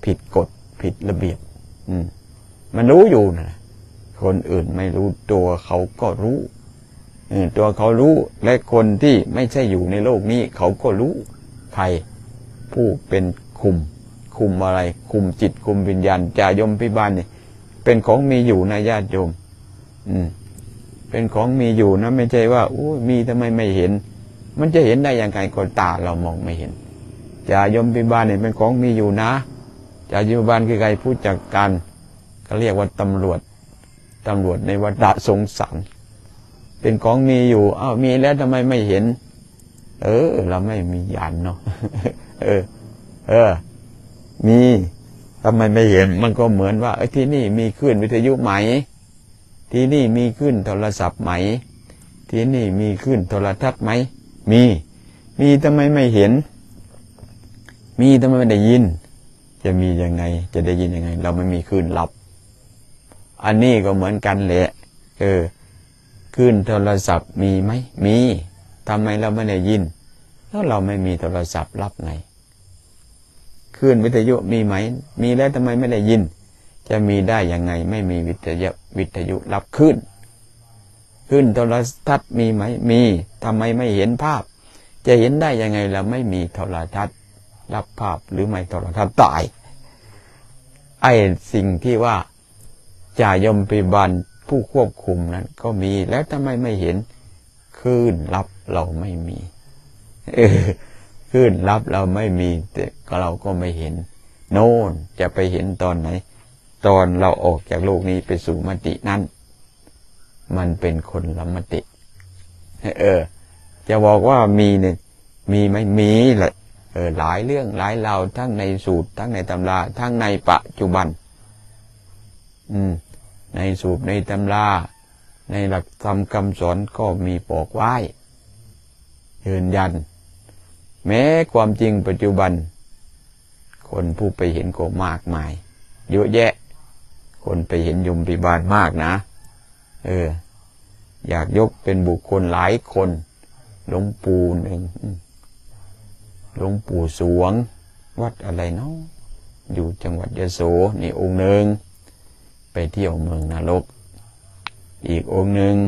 ผิดกฎผิดระเบียบอืมมันรู้อยู่นะคนอื่นไม่รู้ตัวเขาก็รู้ตัวเขารู้และคนที่ไม่ใช่อยู่ในโลกนี้เขาก็รู้ใครผู้เป็นคุมคุมอะไรคุมจิตคุมวิญญาณจายมพิบาลเนี่ยเป็นของมีอยู่นะญาติโยมอืมเป็นของมีอยู่นะไม่ใช่ว่าโอ้มีทำไมไม่เห็นมันจะเห็นได้ยังไงก็ตาเรามองไม่เห็นจายมพิบาลเนี่ยเป็นของมีอยู่นะจายมพิบาลคือใครผู้จัดการก็เรียกว่าตำรวจตำรวจในวัฏสงสารเป็นของมีอยู่อ้าวมีแล้วทำไมไม่เห็นเออเราไม่มีญาณเนาะเออเออมีทำไมไม่เห็นมันก็เหมือนว่าไอ้ที่นี่มีคลื่นวิทยุไหมที่นี่มีคลื่นโทรศัพท์ไหมที่นี่มีคลื่นโทรทัศน์ไหมมีมีทำไมไม่เห็นมีทำไมไม่ได้ยินจะมียังไงจะได้ยินยังไงเราไม่มีคลื่นรับอันนี้ก็เหมือนกันแหละเออคลื่นโทรศัพท์มีไหมมีทำไมเราไม่ได้ยินแล้วเราไม่มีโทรศัพท์รับไงคลื่นวิทยุมีไหมมีแล้วทำไมไม่ได้ยินจะมีได้ยังไงไม่มีวิทยุวิทยุรับคลื่นคลื่นโทรทัศน์มีไหมมีทำไมไม่เห็นภาพจะเห็นได้ยังไงเราไม่มีโทรทัศน์รับภาพหรือไม่โทรทัศน์ตายไอ้สิ่งที่ว่าจายมพิบาลผู้ควบคุมนั้นก็มีแล้วทำไมไม่เห็นคลื่นรับเราไม่มีเออคลื่นรับเราไม่มีแต่เราก็ไม่เห็นโน่นจะไปเห็นตอนไหนตอนเราออกจากโลกนี้ไปสู่มตินั้นมันเป็นคนละมติเออจะบอกว่ามีเนี่ยมีไหมมีแหละเออหลายเรื่องหลายราวทั้งในสูตรทั้งในตำราทั้งในปัจจุบันอืมในสูตรในตำราในหลักธรรมคำสอนก็มีบอกไว้ยืนยันแม้ความจริงปัจจุบันคนผู้ไปเห็นก็มากมายเยอะแยะคนไปเห็นยมพิบาลมากนะเอออยากยกเป็นบุคคลหลายคนหลวงปู่หนึ่งหลวงปู่สวงวัดอะไรเนาะอยู่จังหวัดยโสนี่องค์หนึ่งไปเที่ยวเมืองนรกอีกองค์หนึ่ง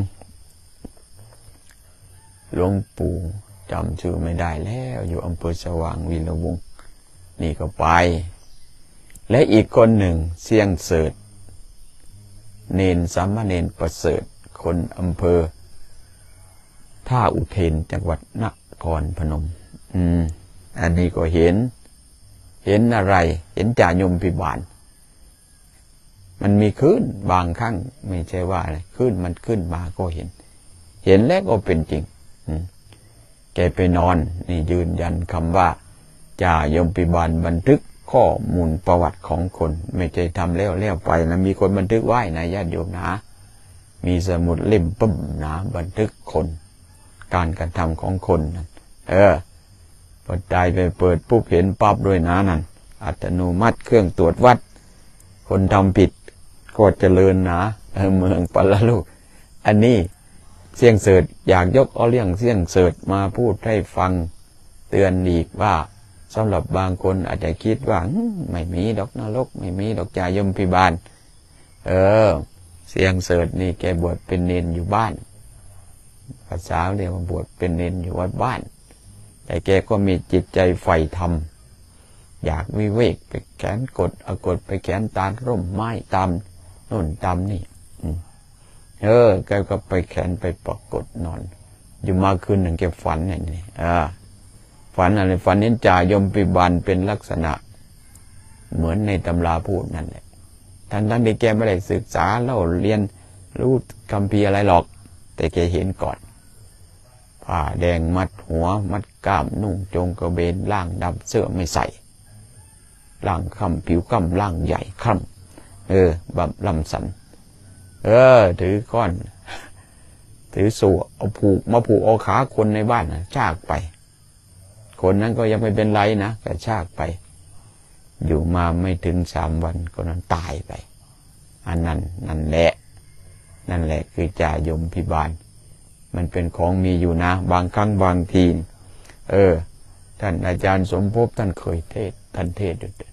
หลวงปู่จำชื่อไม่ได้แล้วอยู่อำเภอสว่างวีระวงศ์นี่ก็ไปและอีกคนหนึ่งเสียงเสดเนนสามเณรประเสริฐคนอำเภอท่าอุเทนจังหวัดนครพนมอืมอันนี้ก็เห็นเห็นอะไรเห็นจายมพิบาลมันมีคลื่นบางครั้งไม่ใช่ว่าอะไรคลื่นมันขึ้นมาก็เห็นเห็นแล้วก็เป็นจริงแกไปนอนนี่ยืนยันคำว่าจายมพิบาลบันทึกข้อมูลประวัติของคนไม่ใช่ทำแล้วแล้วไปนะมีคนบันทึกไว้นะญาติโยมนะมีสมุดเล่มปุ่มนะบันทึกคนการกระทำของคนนั่นเออพอตายไปเปิดปุ๊บเห็นปั๊บด้วยนะนั่นอัตโนมัติเครื่องตรวจวัดคนทำผิดก็เจริญนะเมืองปละลูกอันนี้เสี่ยงเสดอยากยกเอาเรื่องเสี่ยงเสดมาพูดให้ฟังเตือนอีกว่าสำหรับบางคนอาจจะคิดว่าไม่มีดอกนรกไม่มีดอกจายมพิบาลเออเสี่ยงเสดนี่แกบวชเป็นเนนอยู่บ้านภาษาเรียกว่าบวชเป็นเนนอยู่วัดบ้านแต่แกก็มีจิตใจใฝ่ธรรมอยากวิเวกไปแขนกดเอากดไปแขนตาร่มไม้ตามโน่นตามนี่เออแกก็ไปแขนไปปกดนอนอยู่มาคืนหนึ่งแกฝันอย่างนี้อ่าฝันอะไรฝันเห็นจายมพิบาลเป็นลักษณะเหมือนในตำราพูดนั่นแหละทั้งทั้งที่แกไม่ได้ศึกษาเล่าเรียนรู้คัมภีร์อะไรหรอกแต่แกเห็นก่อนผ้าแดงมัดหัวมัดกล้ามนุ่งโจงกระเบนล่างดำเสื้อไม่ใส่ล่างค่ำผิวค่ำล่างใหญ่ค่ำเออบับลำสันเออถือก้อนถือสู่เอาผูกมาผูกเอาขาคนในบ้านนะชากไปคนนั้นก็ยังไม่เป็นไรนะแต่ชากไปอยู่มาไม่ถึงสามวันก็นั้นตายไปอันนั้นนั่นแหละนั่นแหละคือจายมพิบาลมันเป็นของมีอยู่นะบางครั้งบางทีเออท่านอาจารย์สมภพท่านเคยเทศท่านเทศด้วย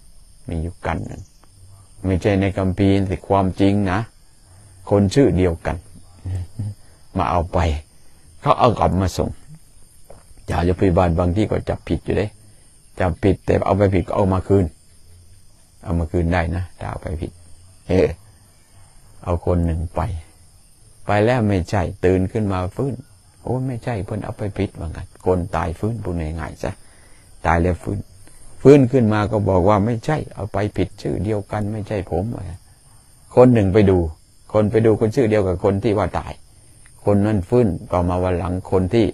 มีอยู่กันหนึ่งไม่ใช่ในคัมภีร์แต่ความจริงนะคนชื่อเดียวกันมาเอาไปเขาเอากลับมาส่งจ่าโรงพยาบาลบางที่ก็จับผิดอยู่เลยจับผิดแต่เอาไปผิดก็เอามาคืนเอามาคืนได้นะถ้าเอาไปผิดเออเอาคนหนึ่งไปไปแล้วไม่ใช่ตื่นขึ้นมาฟื้นโอ้ไม่ใช่เพิ่นเอาไปผิดว่างั้นคนตายฟื้นพูดง่ายๆซะตายแล้วฟื้นฟื้นขึ้นมาก็บอกว่าไม่ใช่เอาไปผิดชื่อเดียวกันไม่ใช่ผมคนหนึ่งไปดูคนไปดูคนชื่อเดียวกับคนที่ว่าตายคนนั้นฟื้นต่อมาวันหลังคนที่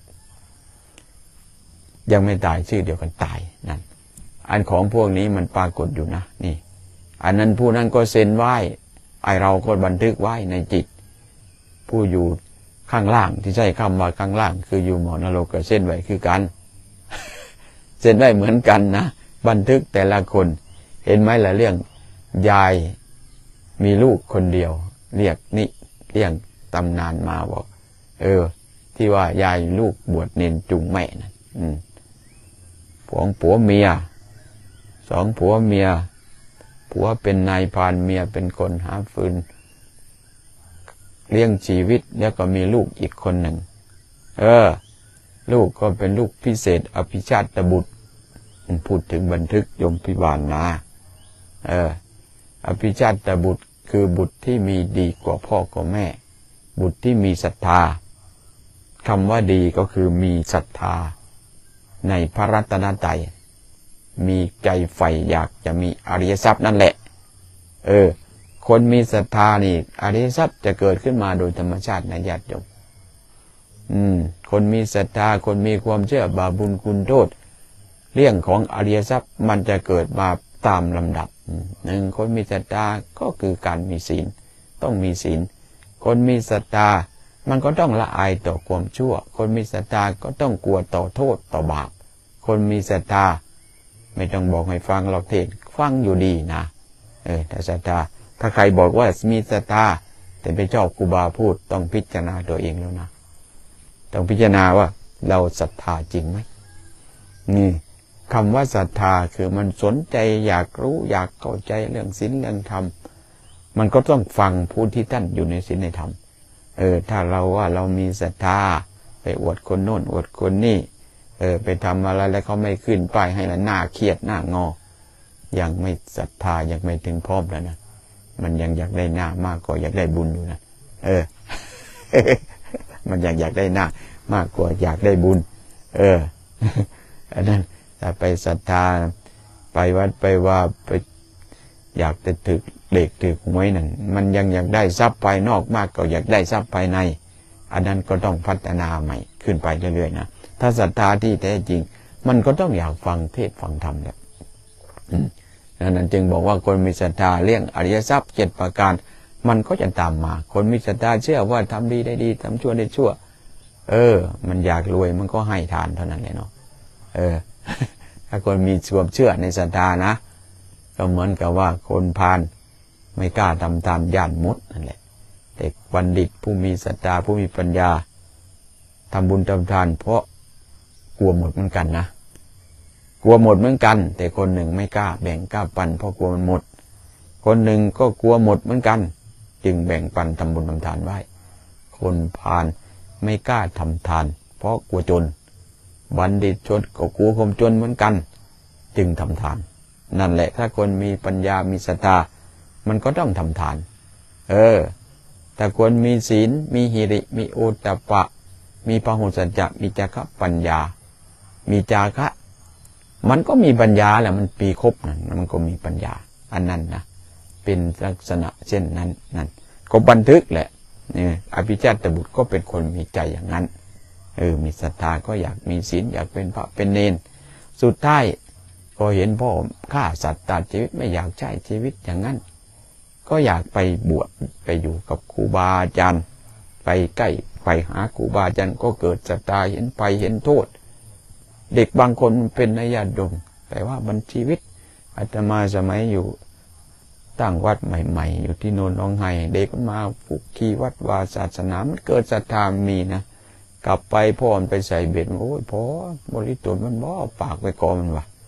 ยังไม่ตายชื่อเดียวกันตายนั่นอันของพวกนี้มันปรากฏอยู่นะนี่อันนั้นผู้นั้นก็เซ็นไว้ไอเราก็บันทึกไว้ในจิตผู้อยู่ข้างล่างที่ใช้คำว่าข้างล่างคืออยู่หมอนรกกับเส้นไว้คือกันเส้นไว้เหมือนกันนะบันทึกแต่ละคนเห็นไหมล่ะเรื่องยายมีลูกคนเดียวเรียกนี่เรื่องตำนานมาบอกเออที่ว่ายายลูกบวชเนนจุงแม่นะอืมผัวผัวเมียสองผัวเมียผัวเป็นนายพรานเมียเป็นคนหาฟืนเลี้ยงชีวิตแล้วก็มีลูกอีกคนหนึ่งเออลูกก็เป็นลูกพิเศษอภิชาติบุตรพูดถึงบันทึกยมพิบาลนะเอออภิชาติบุตรคือบุตรที่มีดีกว่าพ่อกว่าแม่บุตรที่มีศรัทธาคำว่าดีก็คือมีศรัทธาในพระรัตนตรัยมีใจใฝ่อยากจะมีอริยทรัพย์นั่นแหละเออคนมีศรัทธานี่อริยทรัพย์จะเกิดขึ้นมาโดยธรรมชาติในญาติโยมอืมคนมีศรัทธาคนมีความเชื่อบาปบุญคุณโทษเรื่องของอริยทรัพย์มันจะเกิดมาตามลำดับหนึ่งคนมีศรัทธาก็คือการมีศีลต้องมีศีลคนมีศรัทธามันก็ต้องละอายต่อความชั่วคนมีศรัทธาก็ต้องกลัวต่อโทษต่อบาปคนมีศรัทธาไม่ต้องบอกให้ฟังหรอกเทศฟังอยู่ดีนะเออแต่ศรัทธาถ้าใครบอกว่ามีศรัทธาแต่ไปชอบครูบาพูดต้องพิจารณาตัวเองแล้วนะต้องพิจารณาว่าเราศรัทธาจริงไหมนี่คำว่าศรัทธาคือมันสนใจอยากรู้อยากเข้าใจเรื่องศีลเรื่องธรรมมันก็ต้องฟังผู้ที่ท่านอยู่ในศีลในธรรมเออถ้าเราว่าเรามีศรัทธาไปอวดคนโน้นอวดคนนี่เออไปทำอะไรแล้วเขาไม่ขึ้นป้ายให้ละหน้าเครียดหน้างอยังไม่ศรัทธายังไม่ถึงพร้อมแล้วนะมันยังอยากได้หน้ามากกว่าอยากได้บุญอยู่นะเออ มันยังอยากได้หน้ามากกว่าอยากได้บุญเออ อันนั้นถ้าไปศรัทธาไปวัดไปว่าไปอยากจะถึกเด็กถึกหวยนั่นมันยังอยากได้ทรัพย์ภายนอกมากกว่าอยากได้ทรัพย์ภายในอันนั้นก็ต้องพัฒนาใหม่ขึ้นไปเรื่อยๆนะถ้าศรัทธาที่แท้จริงมันก็ต้องอยากฟังเทศฟังธรรมเนี่ยดังนั้นจึงบอกว่าคนมีศรัทธาเรื่องอริยทรัพย์เจ็ดประการมันก็จะตามมาคนมีศรัทธาเชื่อว่าทำดีได้ดีทำชั่วได้ชั่วเออมันอยากรวยมันก็ให้ทานเท่านั้นเลยเนาะเออถ้าคนมีความเชื่อในศรัทธานะก็เหมือนกับว่าคนพาลไม่กล้าทำตามย่านมดนั่นแหละแต่บัณฑิตผู้มีศรัทธาผู้มีปัญญาทำบุญทำทานเพราะกลัวหมดเหมือนกันนะกลัวหมดเหมือนกันแต่คนหนึ่งไม่กล้าแบ่งกล้าปันเพราะกลัวมันหมดคนหนึ่งก็กลัวหมดเหมือนกันจึงแบ่งปันทำบุญทำทานไว้คนพาลไม่กล้าทำทานเพราะกลัวจนบัณฑิตชนก็กลัวความจนเหมือนกันจึงทำทานนั่นแหละถ้าคนมีปัญญามีศรัทธามันก็ต้องทำทานเออแต่คนมีศีลมีหิริมีโอตตัปปะมีพหุสัจจะมีจาคะปัญญามีจาคะมันก็มีปัญญาแหละมันปีครบนั่นมันก็มีปัญญาอันนั้นนะเป็นลักษณะเช่นนั้นนั่นก็บันทึกแหละนี่อภิชาติบุตรก็เป็นคนมีใจอย่างนั้นเออมีศรัทธาก็อยากมีศีลอยากเป็นพระเป็นเนรสุดท้ายพอเห็นพ่อฆ่าสัตว์ตัดชีวิตไม่อยากใช้ชีวิตอย่างนั้นก็อยากไปบวชไปอยู่กับครูบาอาจารย์ไปใกล้ไปหาครูบาอาจารย์ก็เกิดศรัทธาเห็นไปเห็นโทษเด็กบางคนเป็นญาติโยมแต่ว่ามันชีวิตอาตมาสมัยอยู่ตั้งวัดใหม่ๆอยู่ที่โนนน้องไห้เด็กมาผูกขี้วัดวาศาสนามันเกิดศรัทธามีนะกลับไปพ่อมันไปใส่เบ็ดโอ้ยพ่อบริสุทธิ์มันบ่ปากไปกอมันวะ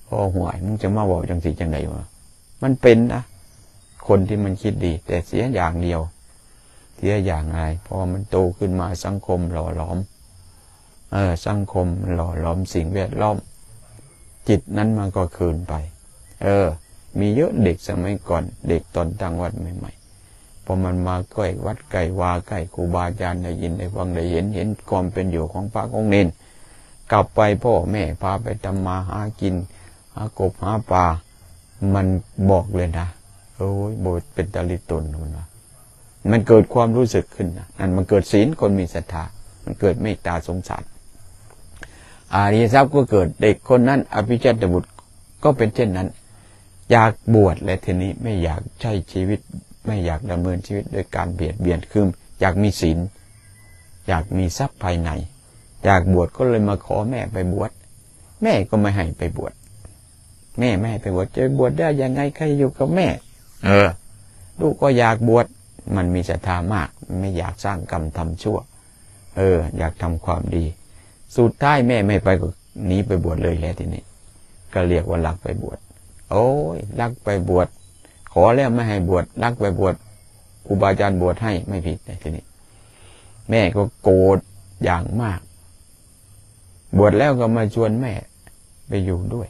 พอห่วยมึงจะมาบอกจังสีจังไหนวะมันเป็นนะคนที่มันคิดดีแต่เสียอย่างเดียวเสียอย่างไรพอมันโตขึ้นมาสังคมหล่อหลอมเออสังคมหล่อหลอมสิ่งแวดล้อมจิตนั้นมันก็คืนไปเออมีเยอะเด็กสมัยก่อนเด็กตอนตั้งวัดใหม่ๆพอมันมาใกล้วัดใกล้วาใกล้ครูบาอาจารย์ได้ยินได้ฟังได้เห็นเห็นความเป็นอยู่ของพระของเนนกลับไปพ่อแม่พาไปทำมาหากินหากบหาปลามันบอกเลยนะโอ้ยโบสถ์เป็นตะลิตนมันว่ามันเกิดความรู้สึกขึ้นนะนั่นมันเกิดศีลคนมีศรัทธามันเกิดเมตตาสงสารอาริยทรัพย์ก็เกิดเด็กคนนั้นอภิชาติบุตรก็เป็นเช่นนั้นอยากบวชและทีนี้ไม่อยากใช้ชีวิตไม่อยากดำเนินชีวิตโดยการเบียดเบียนคืออยากมีศีลอยากมีทรัพย์ภายในอยากบวชก็เลยมาขอแม่ไปบวชแม่ก็ไม่ให้ไปบวชแม่ไม่ให้ไปบวชจะบวชได้ยังไงใครอยู่กับแม่เออลูกก็อยากบวชมันมีศรัทธามากไม่อยากสร้างกรรมทำชั่วเอออยากทำความดีสุดท้ายแม่ไม่ไปก็หนีไปบวชเลยแล้วทีนี้ก็เรียกว่าลักไปบวชโอ้ยลักไปบวชขอแล้วไม่ให้บวชลักไปบวชครูบาอาจารย์บวชให้ไม่ผิดแต่ทีนี้แม่ก็โกรธอย่างมากบวชแล้วก็มาชวนแม่ไปอยู่ด้วย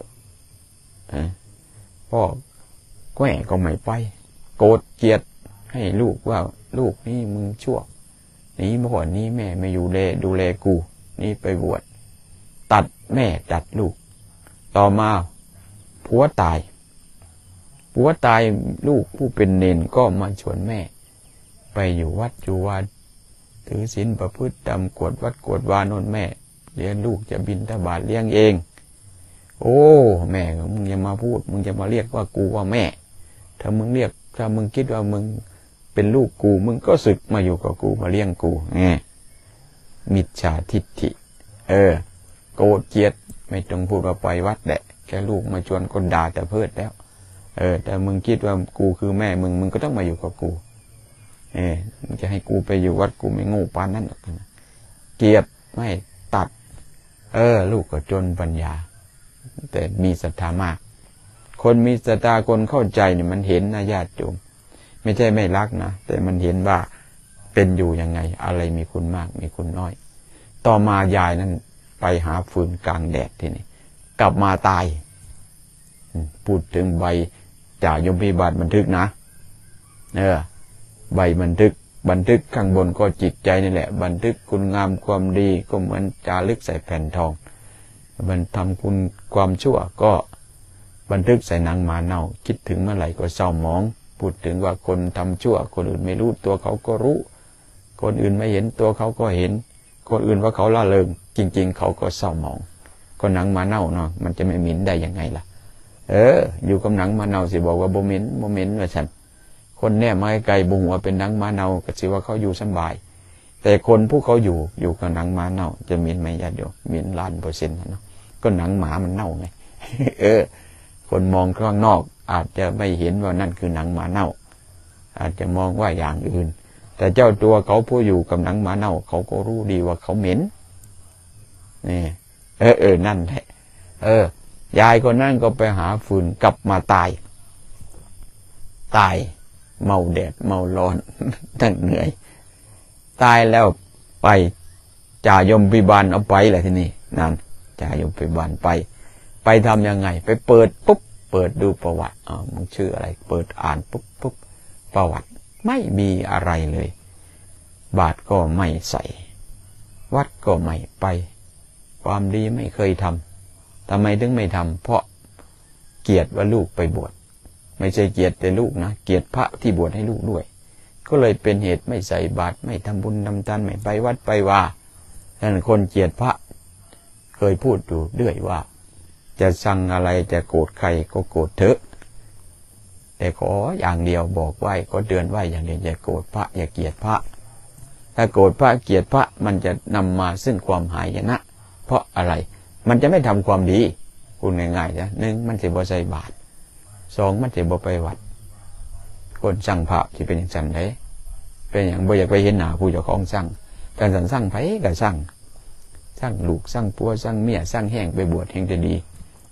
พ่อแม่ก็ไม่ไปโกรธเกลียดให้ลูกว่าลูกนี่มึงชั่วนี่เมื่อก่อนนี้แม่ไม่อยู่แลดูแลกูนี่ไปบวชตัดแม่ตัดลูกต่อมาผัวตายผัวตายลูกผู้เป็นเนนก็มาชวนแม่ไปอยู่วัดอยู่วัดถือศีลประพฤติตามกฎวัดกฎวานนแม่เลี้ยงลูกจะบิณฑบาตเลี้ยงเองโอ้แม่มึงอย่ามาพูดมึงจะมาเรียกว่ากูว่าแม่ถ้ามึงเรียกถ้ามึงคิดว่ามึงเป็นลูกกูมึงก็สึกมาอยู่กับกูมาเลี้ยงกูไงมิจฉาทิฏฐิเออโกรธเกลียดไม่ต้องพูดว่าไปวัดแหละแค่ลูกมาชวนคนด่าแต่เพิดแล้วเออแต่มึงคิดว่ากูคือแม่มึงมึงก็ต้องมาอยู่กับกูเออมึงจะให้กูไปอยู่วัดกูไม่โง่ปานนั้นหรอกนะเกลียดไม่ตัดเออลูกก็จนปัญญาแต่มีศรัทธามากคนมีศรัทธาคนเข้าใจเนี่ยมันเห็นนะญาติโยมไม่ใช่ไม่รักนะแต่มันเห็นว่าเป็นอยู่ยังไงอะไรมีคุณมากมีคุณน้อยต่อมายายนั้นไปหาฟืนกลางแดดที่นี่กลับมาตายพูดถึงใบจ่ายมพิบาลบันทึกนะเออใบบันทึกบันทึกข้างบนก็จิตใจนี่แหละบันทึกคุณงามความดีก็เหมือนจารึกใส่แผ่นทองมันทำคุณความชั่วก็บันทึกใส่หนังหมาเน่าคิดถึงเมื่อไหร่ก็เศร้าหมองพูดถึงว่าคนทำชั่วคนอื่นไม่รู้ตัวเขาก็รู้คนอื่นไม่เห็นตัวเขาก็เห็นคนอื่นว่าเขาล่าเริงจริงๆเขาก็เศร้าหมองก็หนังหมาเน่าเนาะมันจะไม่เหม็นได้ยังไงล่ะเอออยู่กับหนังหมาเน่าสิบอกว่าบ่เหม็นบ่เหม็นว่าฉันคนแน่มาไกลบุหัวเป็นหนังหมาเน่าก็สิว่าเขาอยู่สบายแต่คนผู้เขาอยู่อยู่กับหนังหมาเน่าจะเหม็นไหมญาติโยมเหม็นล้านเปอร์เซ็นต์นะเนาะก็หนังหมามันเน่าไง เออคนมองข้างนอกอาจจะไม่เห็นว่านั่นคือหนังหมาเน่าอาจจะมองว่าอย่างอื่นแต่เจ้าตัวเขาผู้อยู่กับหนังหมาเน่าเขาก็รู้ดีว่าเขาเหม็นนี่เออเออนั่นแหละเออยายคนนั้นก็ไปหาฟืนกลับมาตายตายเมาแดดเมาร้อน ทั้งเหนื่อยตายแล้วไปจ่ายมพิบาลเอาไปแหละที่นี่นั่นจ่ายมพิบาลไปไปทำยังไงไปเปิดปุ๊บเปิดดูประวัติอ๋อมึงชื่ออะไรเปิดอ่านปุ๊บปุ๊บประวัติไม่มีอะไรเลยบาตรก็ไม่ใส่วัดก็ไม่ไปความดีไม่เคยทำทำไมถึงไม่ทำเพราะเกลียดว่าลูกไปบวชไม่ใช่เกลียดแต่ลูกนะเกลียดพระที่บวชให้ลูกด้วยก็เลยเป็นเหตุไม่ใส่บาตรไม่ทำบุญทำทานไม่ไปวัดไปว่าท่านคนเกลียดพระเคยพูดอยู่เรื่อยว่าจะสั่งอะไรจะโกรธใครก็โกรธเถอะแต่ขออย่างเดียวบอกไว้ก็เตือนไว้อย่างเดียวอย่าโกรธพระอย่าเกลียดพระถ้าโกรธพระเกลียดพระมันจะนำมาซึ่งความหายนะเพราะอะไรมันจะไม่ทำความดีพูดง่ายๆนะหนึ่งมันจะบ่ใส่บาตรสองมันจะบ่ไปวัดคนสั่งพระที่เป็นอย่างฉันได้เป็นอย่างบ่อยากไปเห็นหน้าผู้เจ้าของสั่งการสั่งสั่งไผก็สั่งสั่งลูกสั่งปัวสั่งเมียสั่งแห้งไปบวชแห่งจะดี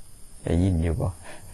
ได้ยินอยู่บ่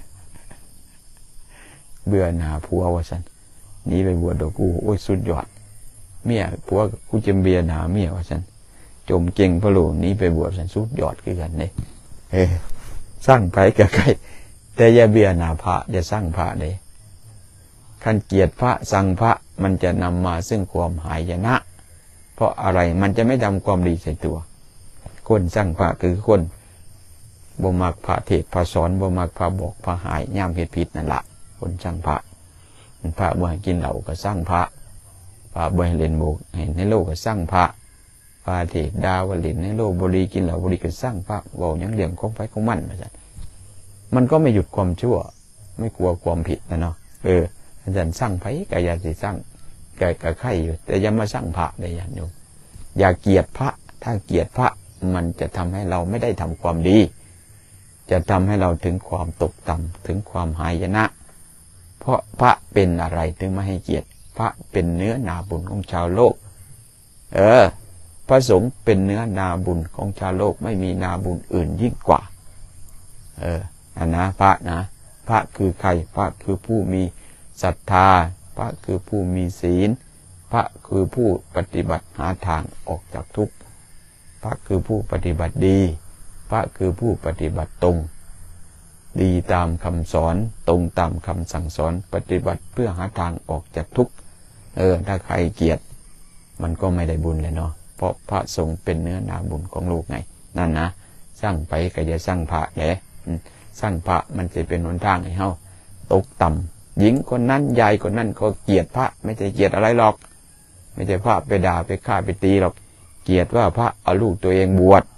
เบื่อหน้าผัวว่าซั่นหนีไปบวชดอกกูโอ้ยสุดยอดเมียผัวกูจะเบียหน้าเมียว่าซั่นจมเก่งพะโลหนีไปบวชซั่นสุดยอดคือกันเด้เออสร้างไปก็ใกล้แต่อย่าเบียหน้าพระอย่าสร้างพระเด้คันเกียรติพระสั่งพระมันจะนำมาซึ่งความหายนะเพราะอะไรมันจะไม่ทำความดีใส่ตัวคนสร้างพระคือคนบ่มักพระเทศพระสอนบ่มักพระบอกพระหายย่ำเฮ็ดผิดนั่นละคนสร้างพระพระบ่ให้กินเหล้าก็สร้างพระพระบ่ให้เล่นโมกให้ในโลกก็สร้างพระพระเทศดาวลินในโลกบุรีกินเหล้าบุรีก็สร้างพระเว้าหยังเรื่องของไฟของมันว่าซั่นมันก็ไม่หยุดความชั่วไม่กลัวความผิดนะเนาะเอออาจารย์สร้างไผก็อย่าสิสร้างก็ก็ไข่อยู่แต่อย่ามาสร้างพระได้อย่างโยมอย่าเกลียดพระถ้าเกลียดพระมันจะทำให้เราไม่ได้ทำความดีจะทำให้เราถึงความตกต่ำถึงความหายนะเพราะพระเป็นอะไรถึงไม่ให้เกียรติพระเป็นเนื้อนาบุญของชาวโลกเออพระสงฆ์เป็นเนื้อนาบุญของชาวโลกไม่มีนาบุญอื่นยิ่งกว่าเอออันนะพระนะพระคือใครพระคือผู้มีศรัทธาพระคือผู้มีศีลพระคือผู้ปฏิบัติหาทางออกจากทุกข์พระคือผู้ปฏิบัติดีพระคือผู้ปฏิบัติตรงดีตามคำสอนตรงตามคำสั่งสอนปฏิบัติเพื่อหาทางออกจากทุกข์เออถ้าใครเกลียดมันก็ไม่ได้บุญเลยเนาะเพราะพระสงฆ์เป็นเนื้อนาบุญของโลกไงนั่นนะสร้างไปก็จะสร้างพระแหละสร้างพระมันจะเป็นหนทางให้เฮาตกต่ำหญิงคนนั้นยายคนนั้นก็เกลียดพระไม่ใช่เกลียดอะไรหรอกไม่ใช่พระไปด่าไปฆ่าไปตีหรอกเกลียดว่าพระเอาลูกตัวเองบวช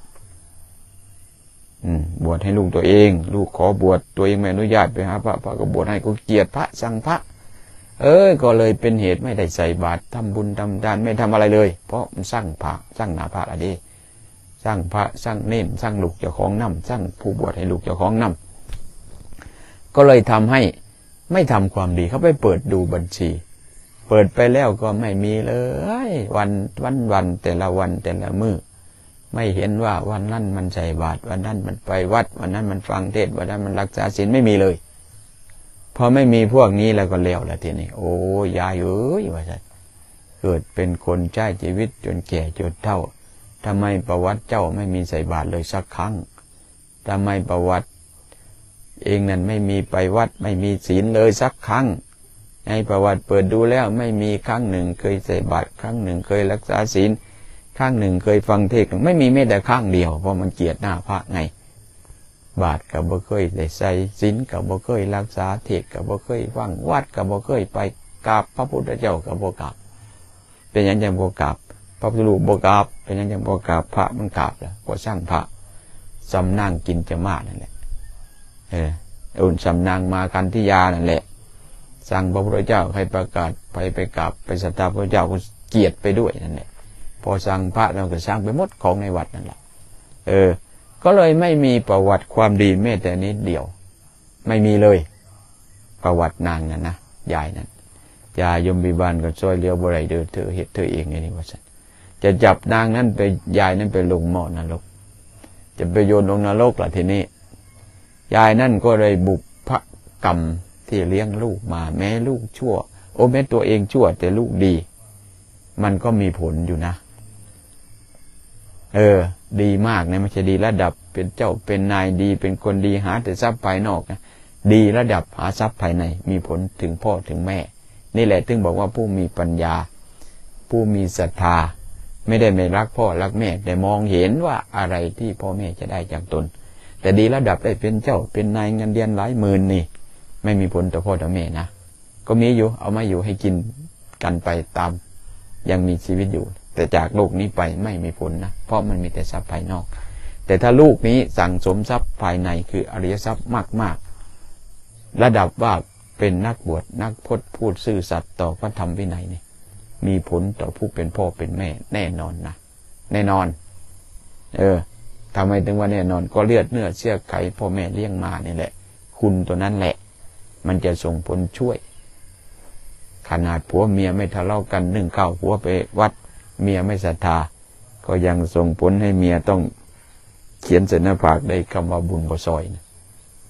บวชให้ลูกตัวเองลูกขอบวชตัวเองไม่อนุญาตไปหาพระพระก็บวชให้ก็เกลียดพระสั่งพระเออก็เลยเป็นเหตุไม่ได้ใส่บาตรทำบุญทำทานไม่ทำอะไรเลยเพราะมันสร้างพระสร้างหนาพระอะไรสร้างพระสร้างเน้นสร้างลูกเจ้าของน้ำสร้างผู้บวชให้ลูกเจ้าของน้ำก็เลยทำให้ไม่ทำความดีเขาไปเปิดดูบัญชีเปิดไปแล้วก็ไม่มีเลยวันวันวันแต่ละวันแต่ละมื้อไม่เห็นว่าวันนั้นมันใส่บาตรวันนั้นมันไปวัดวันนั้นมันฟังเทศน์วันนั้นมันรักษาศีลไม่มีเลยพอไม่มีพวกนี้แล้วก็เลวแล้วทีนี้โอ้ยายเอ้ยว่าจะเกิดเป็นคนใช้ชีวิตจนแก่จนเฒ่าทำไมประวัติเจ้าไม่มีใส่บาตรเลยสักครั้งทำไมประวัติเองนั้นไม่มีไปวัดไม่มีศีลเลยสักครั้งในประวัติเปิดดูแล้วไม่มีครั้งหนึ่งเคยใส่บาตรครั้งหนึ่งเคยรักษาศีลครั้งหนึ่งเคยฟังเทศน์ไม่มีแม้แต่ครั้งเดียวเพราะมันเกลียดหน้าพระไงบาตรก็บ่เคยได้ใส่ศีลก็บ่เคยรักษาเทศน์ก็บ่เคยฟังวัดก็บ่เคยไปกราบพระพุทธเจ้าก็บ่กราบเป็นอย่างจังบ่กราบพระพุทธรูปบ่กราบเป็นอย่างจังบ่กราบพระมันกราบแล้วก็สร้างพระสำนั่งกินจะมานั่นแหละเอออุ่นสำนางมาคันธิยานั่นแหละสั่งพระพุทธเจ้าใครประกาศไปไปกราบไปศรัทธาพระเจ้าก็เกียรติไปด้วยนั่นแหละพอสั่งพระเราก็สั่งไปหมดของในวัดนั่นแหละเออก็เลยไม่มีประวัติความดีแม้แต่นิดเดียวไม่มีเลยประวัตินางนั่นนะยายนั่นยายมบิบาลก็ช่วยเลี้ยวบ่ได้เดินเธอเหตุเธอเองไงนี่ว่าสันจะจับนางนั้นไปยายนั้นไปลงหม้อนรกจะไปโยนลงนรกล่ะทีนี้ยายนั่นก็เลยบุกพระกรรมที่เลี้ยงลูกมาแม้ลูกชั่วโอ้แม้ตัวเองชั่วแต่ลูกดีมันก็มีผลอยู่นะเออดีมากนะไม่ใช่ดีระดับเป็นเจ้าเป็นนายดีเป็นคนดีหาแต่ทรัพย์ภายนอกนะดีระดับหาทรัพย์ภายในมีผลถึงพ่อถึงแม่นี่แหละถึงบอกว่าผู้มีปัญญาผู้มีศรัทธาไม่ได้ไม่รักพ่อรักแม่แต่มองเห็นว่าอะไรที่พ่อแม่จะได้จากตนแต่ดีระดับได้เป็นเจ้าเป็นนายเงินเดือนหลายหมื่นนี่ไม่มีผลต่อพ่อต่อแม่นะก็มีอยู่เอามาอยู่ให้กินกันไปตามยังมีชีวิตอยู่แต่จากโลกนี้ไปไม่มีผลนะเพราะมันมีแต่ทรัพย์ภายนอกแต่ถ้าลูกนี้สั่งสมทรัพย์ภายในคืออริยทรัพย์มากๆระดับว่าเป็นนักบวชนักพจน์พูดซื่อสัตย์ต่อพระธรรมวินัยนี่มีผลต่อผู้เป็นพ่อเป็นแม่แน่นอนนะแน่นอนเออทำไมถึงว่าแน่นอนก็เลือดเนื้อเชื่อไขพ่อแม่เลี้ยงมานี่แหละคุณตัวนั้นแหละมันจะส่งผลช่วยขนาดผัวเมียไม่ทะเลาะกันนึ่งข้าวผัวไปวัดเมียไม่ศรัทธาก็ยังส่งผลให้เมียต้องเขียนเสนาผากได้คำว่าบุญบ่ซอยนะ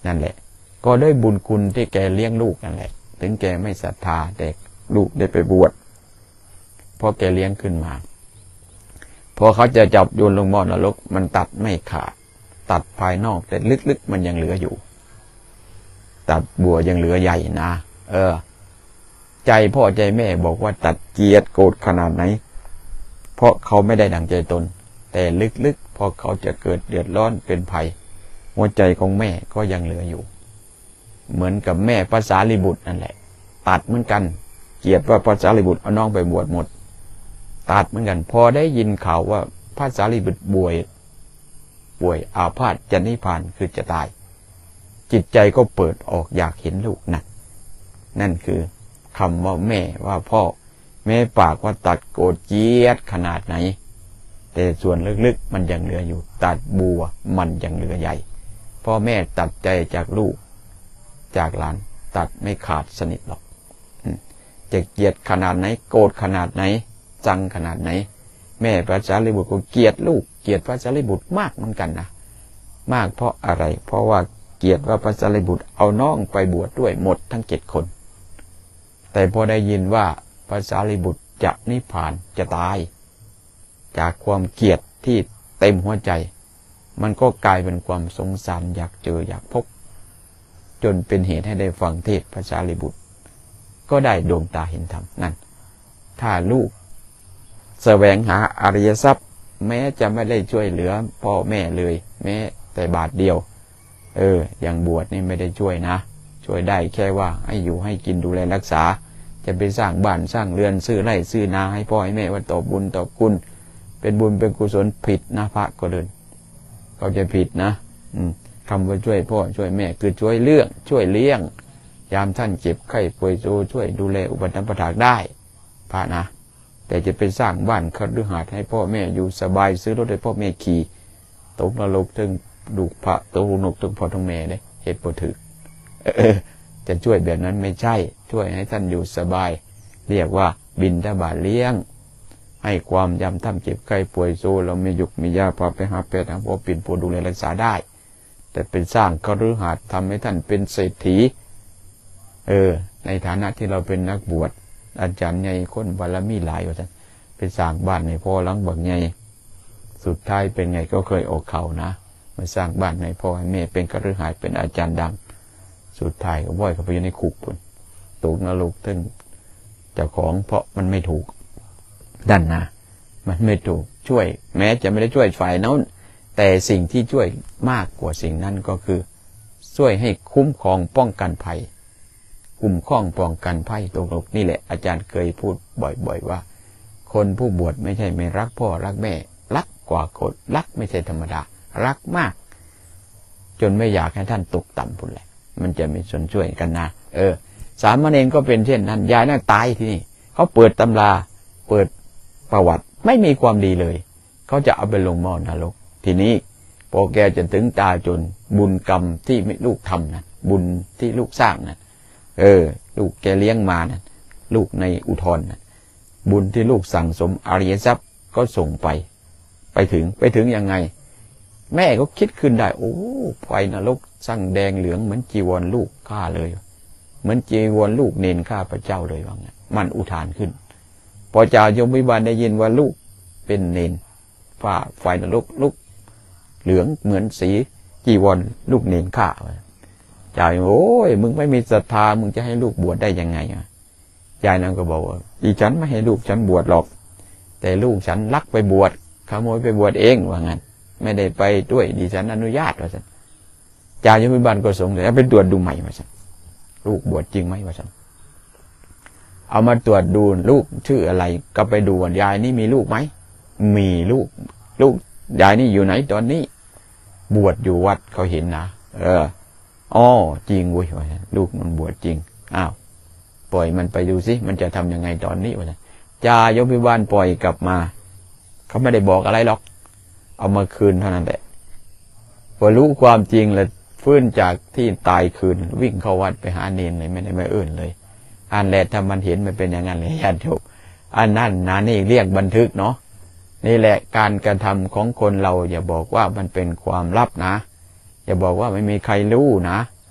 นั่นแหละก็ด้วยบุญคุณที่แกเลี้ยงลูกนั่นแหละถึงแกไม่ศรัทธาแต่ลูกได้ไปบวชเพราะแกเลี้ยงขึ้นมาพอเขาจะจับโยนลงหม้อนรกมันตัดไม่ขาดตัดภายนอกแต่ลึกๆมันยังเหลืออยู่ตัดบัวยังเหลือใหญ่นะเออใจพ่อใจแม่บอกว่าตัดเกลียดโกรธขนาดไหนเพราะเขาไม่ได้ดังใจตนแต่ลึกๆพอเขาจะเกิดเดือดร้อนเป็นภัยหัวใจของแม่ก็ยังเหลืออยู่เหมือนกับแม่พระสารีบุตรนั่นแหละตัดเหมือนกันเกลียดว่าพระสารีบุตรเอาน้องไปบวชหมดตัดเหมือนกันพอได้ยินข่าวว่าพระสารีบุตรป่วยป่วยอาพาธจะนิพพานคือจะตายจิตใจก็เปิดออกอยากเห็นลูกนั่นนั่นคือคำว่าแม่ว่าพ่อแม่ปากว่าตัดโกรธเกลียดขนาดไหนแต่ส่วนลึกๆมันยังเหลืออยู่ตัดบัวมันยังเหลือใหญ่พ่อแม่ตัดใจจากลูกจากหลานตัดไม่ขาดสนิทหรอกจะเกลียดขนาดไหนโกรธขนาดไหนจังขนาดไหนแม่พระสารีบุตรก็เกลียดลูกเกลียดพระสารีบุตรมากเหมือนกันนะมากเพราะอะไรเพราะว่าเกลียดว่าพระสารีบุตรเอาน้องไปบวชด้วยหมดทั้งเจ็ดคนแต่พอได้ยินว่าพระสารีบุตรจะนิพพานจะตายจากความเกลียดที่เต็มหัวใจมันก็กลายเป็นความสงสารอยากเจออยากพบจนเป็นเหตุให้ได้ฟังเทศน์พระสารีบุตรก็ได้ดวงตาเห็นธรรมนั่นถ้าลูกแสวงหาอริยทรัพย์แม้จะไม่ได้ช่วยเหลือพ่อแม่เลยแม้แต่บาทเดียวเอออย่างบวชนี่ไม่ได้ช่วยนะช่วยได้แค่ว่าให้อยู่ให้กินดูแลรักษาจะไปสร้างบ้านสร้างเรือนซื้อไร่ซื้อนาให้พ่อให้แม่ว่าตอบบุญตอบคุณเป็นบุญเป็นกุศลผิดนะพระก็เดินเขาจะผิดนะอืมคำว่าช่วยพ่อช่วยแม่คือช่วยเลี้ยงช่วยเลี้ยงยามท่านเจ็บไข้ป่วยโซช่วยดูแลอุปถัมภ์ประทานได้พระนะแต่จะไปสร้างบ้านคฤหาสน์ให้พ่อแม่อยู่สบายซื้อรถให้พ่อแม่ขี่ตกนรกถึงดูพระตกนรกถึงพ่อทั้งแม่เลยเหตุผลถือเออจะช่วยแบบนั้นไม่ใช่ช่วยให้ท่านอยู่สบายเรียกว่าบิณฑบาตเลี้ยงให้ความยามท่านเจ็บไข้ป่วยโซเราไม่ยุกมียาพาไปหาแพทย์หาหมอปิ่นผู้ดูแลรักษาได้แต่เป็นสร้างคฤหาสน์ทำให้ท่านเป็นเศรษฐีเออในฐานะที่เราเป็นนักบวชอาจารย์ใหญ่คนบารมีหลายว่าท่านเป็นสร้างบ้านในพ่อหลังบักใหญ่สุดท้ายเป็นไงก็เคยออกเขานะมาสร้างบ้านในพ่อให้แม่เป็นคฤหาสน์เป็นอาจารย์ดังสุดท้ายก็บ่อยเข้าไปอยู่ในคุกพุ่นตกนรกถึงเจ้าของเพราะมันไม่ถูกดันนะมันไม่ถูกช่วยแม้จะไม่ได้ช่วยฝ่ายนั้นแต่สิ่งที่ช่วยมากกว่าสิ่งนั้นก็คือช่วยให้คุ้มครองป้องกันภัยคุ้มครองป้องกันภัยตกนรกนี่แหละอาจารย์เคยพูดบ่อยๆว่าคนผู้บวชไม่ใช่ไม่รักพ่อรักแม่รักกว่าคนรักไม่ใช่ธรรมดารักมากจนไม่อยากให้ท่านตกต่ำพุ่นแหละมันจะมีส่วนช่วยกันนะเออสามเณรก็เป็นเช่นนั้นยายน่าตายที่นี่เขาเปิดตำราเปิดประวัติไม่มีความดีเลยเขาจะเอาไปลงหม้อนรกทีนี้พอแกจะถึงตาจนบุญกรรมที่ลูกทำนะบุญที่ลูกสร้างนะเออลูกแกเลี้ยงมานะลูกในอุทธรนะบุญที่ลูกสั่งสมอริยทรัพย์ก็ส่งไปไปถึงไปถึงยังไงแม่ก็คิดขึ้นได้โอ้ไฟนรกสั่งแดงเหลืองเหมือนจีวรลูกฆ่าเลยเหมือนจีวรลูกเนนฆ่าพระเจ้าเลยว่างั้นมันอุทานขึ้นพอเจ้ายมวิบาลได้ยินว่าลูกเป็นเนนฝ่าไฟนรกลูกเหลืองเหมือนสีจีวรลูกเนนฆ่าเจ้าโอ้ยมึงไม่มีศรัทธามึงจะให้ลูกบวชได้ยังไงอ่ะยายนั่นก็บอกว่าอีฉันไม่ให้ลูกฉันบวชหรอกแต่ลูกฉันลักไปบวชขโมยไปบวชเองว่างั้นไม่ได้ไปด้วยดิฉันอนุญาตว่าฉันจ่ายยมบาลก็สงสัยไปตรวจดูใหม่ว่าฉันลูกบวชจริงไหมว่าฉันเอามาตรวจดูลูกชื่ออะไรก็ไปดูว่ายายนี่มีลูกไหมมีลูกลูกยายนี่อยู่ไหนตอนนี้บวชอยู่วัดเขาเห็นนะเอออ๋อจริงเว้ยว่าฉันลูกมันบวชจริงอ้าวปล่อยมันไปดูสิมันจะทำยังไงตอนนี้ว่าฉันจ่ายยมบาลปล่อยกลับมาเขาไม่ได้บอกอะไรหรอกเอามาคืนเท่านั้นแหละพอรู้ความจริงแล้วฟื้นจากที่ตายคืนวิ่งเข้าวัดไปหาเนรเลยไม่ได้ไม่เอื่นเลยอันแรกถ้ามันเห็นมันเป็นอย่างนั้นเลยญาติโยมอันนั้นนะนี่เรียกบันทึกเนาะนี่แหละการกระทำของคนเราอย่าบอกว่ามันเป็นความลับนะอย่าบอกว่าไม่มีใครรู้นะ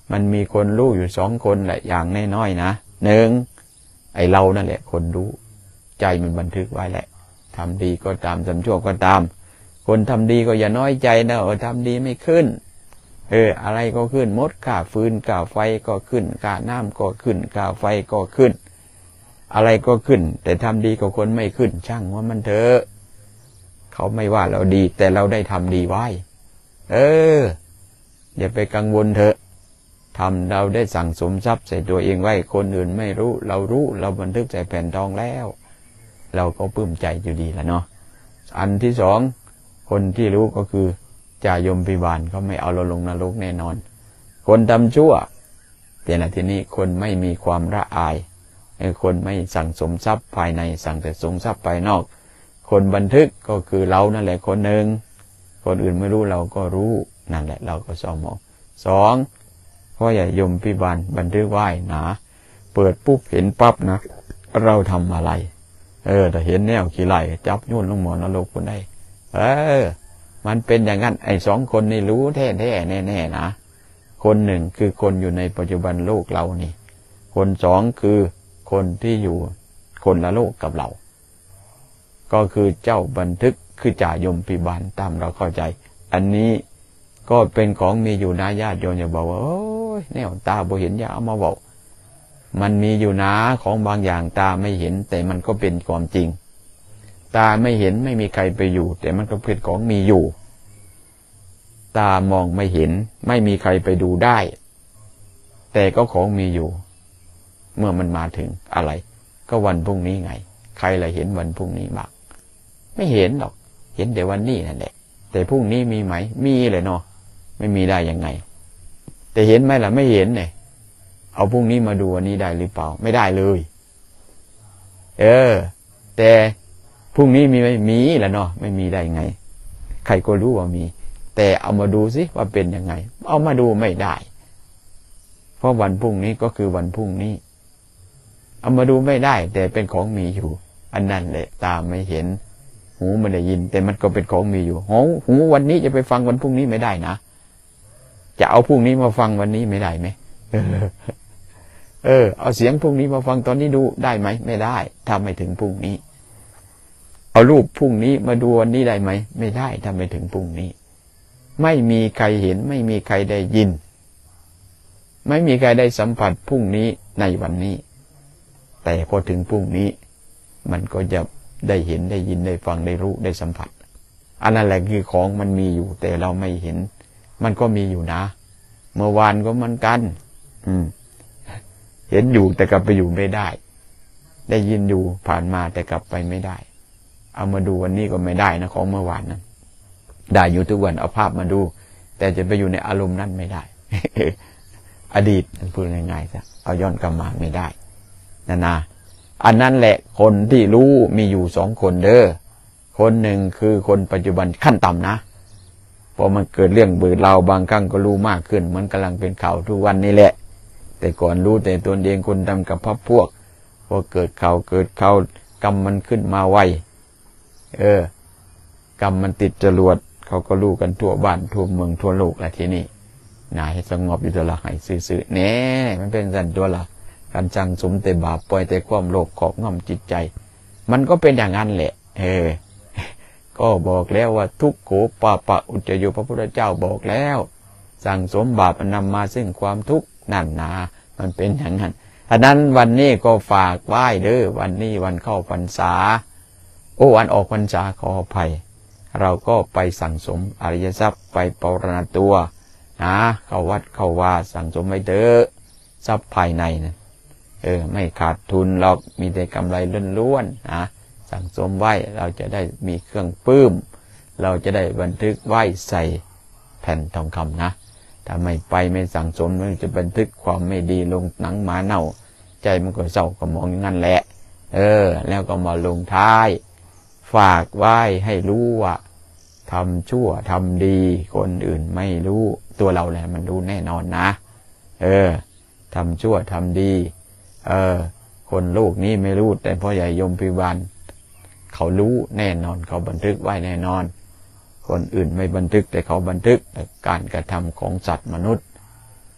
มันมีคนรู้อยู่สองคนแหละอย่างน้อยๆนะหนึ่งไอเรานั่นแหละคนรู้ใจมันบันทึกไว้แหละทำดีก็ตามทำชั่วก็ตามคนทำดีก็อย่าน้อยใจนะเออทำดีไม่ขึ้นเอออะไรก็ขึ้นมดค่าฟืนค่าไฟก็ขึ้นค่าน้ำก็ขึ้นค่าไฟก็ขึ้นอะไรก็ขึ้นแต่ทำดีกับคนไม่ขึ้นช่างว่ามันเถอะเขาไม่ว่าเราดีแต่เราได้ทำดีไว้เอออย่าไปกังวลเถอะทำเราได้สั่งสมทรัพย์ใส่ตัวเองไว้คนอื่นไม่รู้เรารู้เราบันทึกใส่แผ่นทองแล้วเราก็ปลื้มใจอยู่ดีละเนาะอันที่สองคนที่รู้ก็คือจ่ายมพิบาลเขาไม่เอาเราลงนรกแน่นอนคนทำชั่วแต่ละทีนี้คนไม่มีความละอายคนไม่สั่งสมทรัพย์ภายในสั่งแต่สมทรัพย์ภายนอกคนบันทึกก็คือเรานั่นแหละคนหนึ่งคนอื่นไม่รู้เราก็รู้นั่นแหละเราก็สองมองสองเพราะอย่ายมพิบาลบันทึกไว้หนาเปิดปุ๊บเห็นปั๊บนะเราทำอะไรเออแต่เห็นแนวขี้ไหลจับโยนลงหมอนรกคนได้เออมันเป็นอย่างนั้นไอ้สองคนนี่รู้แท้แท้แน่แน่นะคนหนึ่งคือคนอยู่ในปัจจุบันโลกเรานี่คนสองคือคนที่อยู่คนละโลกกับเราก็คือเจ้าบันทึกคือจ่ายมพิบาลตามเราเข้าใจอันนี้ก็เป็นของมีอยู่นะญาติโยมอย่าบอกว่าโอ้ยแนวตาบ่เห็นอย่าเอามาบอกมันมีอยู่นะของบางอย่างตาไม่เห็นแต่มันก็เป็นความจริงตาไม่เห็นไม่มีใครไปอยู่แต่มันก็เป็นของมีอยู่ตามองไม่เห็นไม่มีใครไปดูได้แต่ก็ของมีอยู่เมื่อมันมาถึงอะไรก็วันพรุ่งนี้ไงใครละเห็นวันพรุ่งนี้บ้างไม่เห็นหรอกเห็นแต่วันนี้นั่นแหละแต่พรุ่งนี้มีไหมมีเลยเนาะไม่มีได้ยังไงแต่เห็นไหมล่ะไม่เห็นเนี่ยเอาพรุ่งนี้มาดูวันนี้ได้หรือเปล่าไม่ได้เลยเออแต่พรุ่งนี้มีไหมมีแหละเนาะไม่มีได้ยังไงใครก็รู้ว่ามีแต่เอามาดูสิว่าเป็นยังไงเอามาดูไม่ได้เพราะวันพรุ่งนี้ก็คือวันพรุ่งนี้เอามาดูไม่ได้แต่เป็นของมีอยู่อันนั้นแหละตาไม่เห็นหูไม่ได้ยินแต่มันก็เป็นของมีอยู่หูหูวันนี้จะไปฟังวันพรุ่งนี้ไม่ได้นะจะเอาพรุ่งนี้มาฟังวันนี้ไม่ได้ไหมเออเออเอาเสียงพรุ่งนี้มาฟังตอนนี้ดูได้ไหมไม่ได้ถ้าไม่ถึงพรุ่งนี้เอารูปพรุ่งนี้มาดูวันนี้ได้ไหมไม่ได้ถ้าไม่ถึงพรุ่งนี้ไม่มีใครเห็นไม่มีใครได้ยินไม่มีใครได้สัมผัสพรุ่งนี้ในวันนี้แต่พอถึงพรุ่งนี้มันก็จะได้เห็นได้ยินได้ฟังได้รู้ได้สัมผัสอันนั้นแหละคือของมันมีอยู่แต่เราไม่เห็นมันก็มีอยู่นะเมื่อวานก็เหมือนกันอืมเห็นอยู่แต่กลับไปอยู่ไม่ได้ได้ยินอยู่ผ่านมาแต่กลับไปไม่ได้เอามาดูวันนี้ก็ไม่ได้นะของเมื่อวานนั้นได้อยู่ทุกวันเอาภาพมาดูแต่จะไปอยู่ในอารมณ์นั้นไม่ได้ อดีตพูดง่ายๆซะเอาย้อนกลับมาไม่ได้นั่นนะอันนั้นแหละคนที่รู้มีอยู่สองคนเด้อคนหนึ่งคือคนปัจจุบันขั้นต่ำนะพอมันเกิดเรื่องเบื่อเราบางครั้งก็รู้มากขึ้นมันกำลังเป็นข่าวทุกวันนี้แหละแต่ก่อนรู้แต่ตนเองคนทำกับพรรคพวกพอเกิดข่าวเกิดข่าวกรรมมันขึ้นมาไวเออกรรมมันติดจรวดเขาก็รู้กันทั่วบ้านทั่วเมืองทั่วโลกแหละทีนี้นายให้สงบอยู่ตัวละให้ซื่อๆแน่มันเป็นสันตัวละการสั่งสมแต่บาปปล่อยแต่ความโลภครอบงำจิตใจมันก็เป็นอย่างนั้นแหละเออก็บอกแล้วว่าทุกโขปาปะอุจจโยพระพุทธเจ้าบอกแล้วสั่งสมบาปนำมาซึ่งความทุกข์นั่นนามันเป็นอย่างนั้นฉะนั้นวันนี้ก็ฝากไหว้เด้อวันนี้วันเข้าพรรษาโอ้วันออกพรรษาขออภัยเราก็ไปสั่งสมอริยทรัพย์ไปปรณตัวนะเข้าวัดเข้าวาสั่งสมไว้เด้อทรัพย์ภายในนะเออไม่ขาดทุนหรอกมีแต่กำไรล้วนๆนะสั่งสมไว้เราจะได้มีเครื่องปลื้มเราจะได้บันทึกไว้ใส่แผ่นทองคำนะถ้าไม่ไปไม่สั่งสมมันจะบันทึกความไม่ดีลงหนังหมาเน่าใจมันก็เศร้าก็มองอย่างนั้นแหละเออแล้วก็มาลงท้ายฝากไว้ให้รู้ว่าทำชั่วทำดีคนอื่นไม่รู้ตัวเราแหละมันรู้แน่นอนนะเออทำชั่วทำดีเออคนโลกนี้ไม่รู้แต่พ่อใหญ่ยมพิบาลเขารู้แน่นอนเขาบันทึกไว้แน่นอนคนอื่นไม่บันทึกแต่เขาบันทึกการกระทำของสัตว์มนุษย์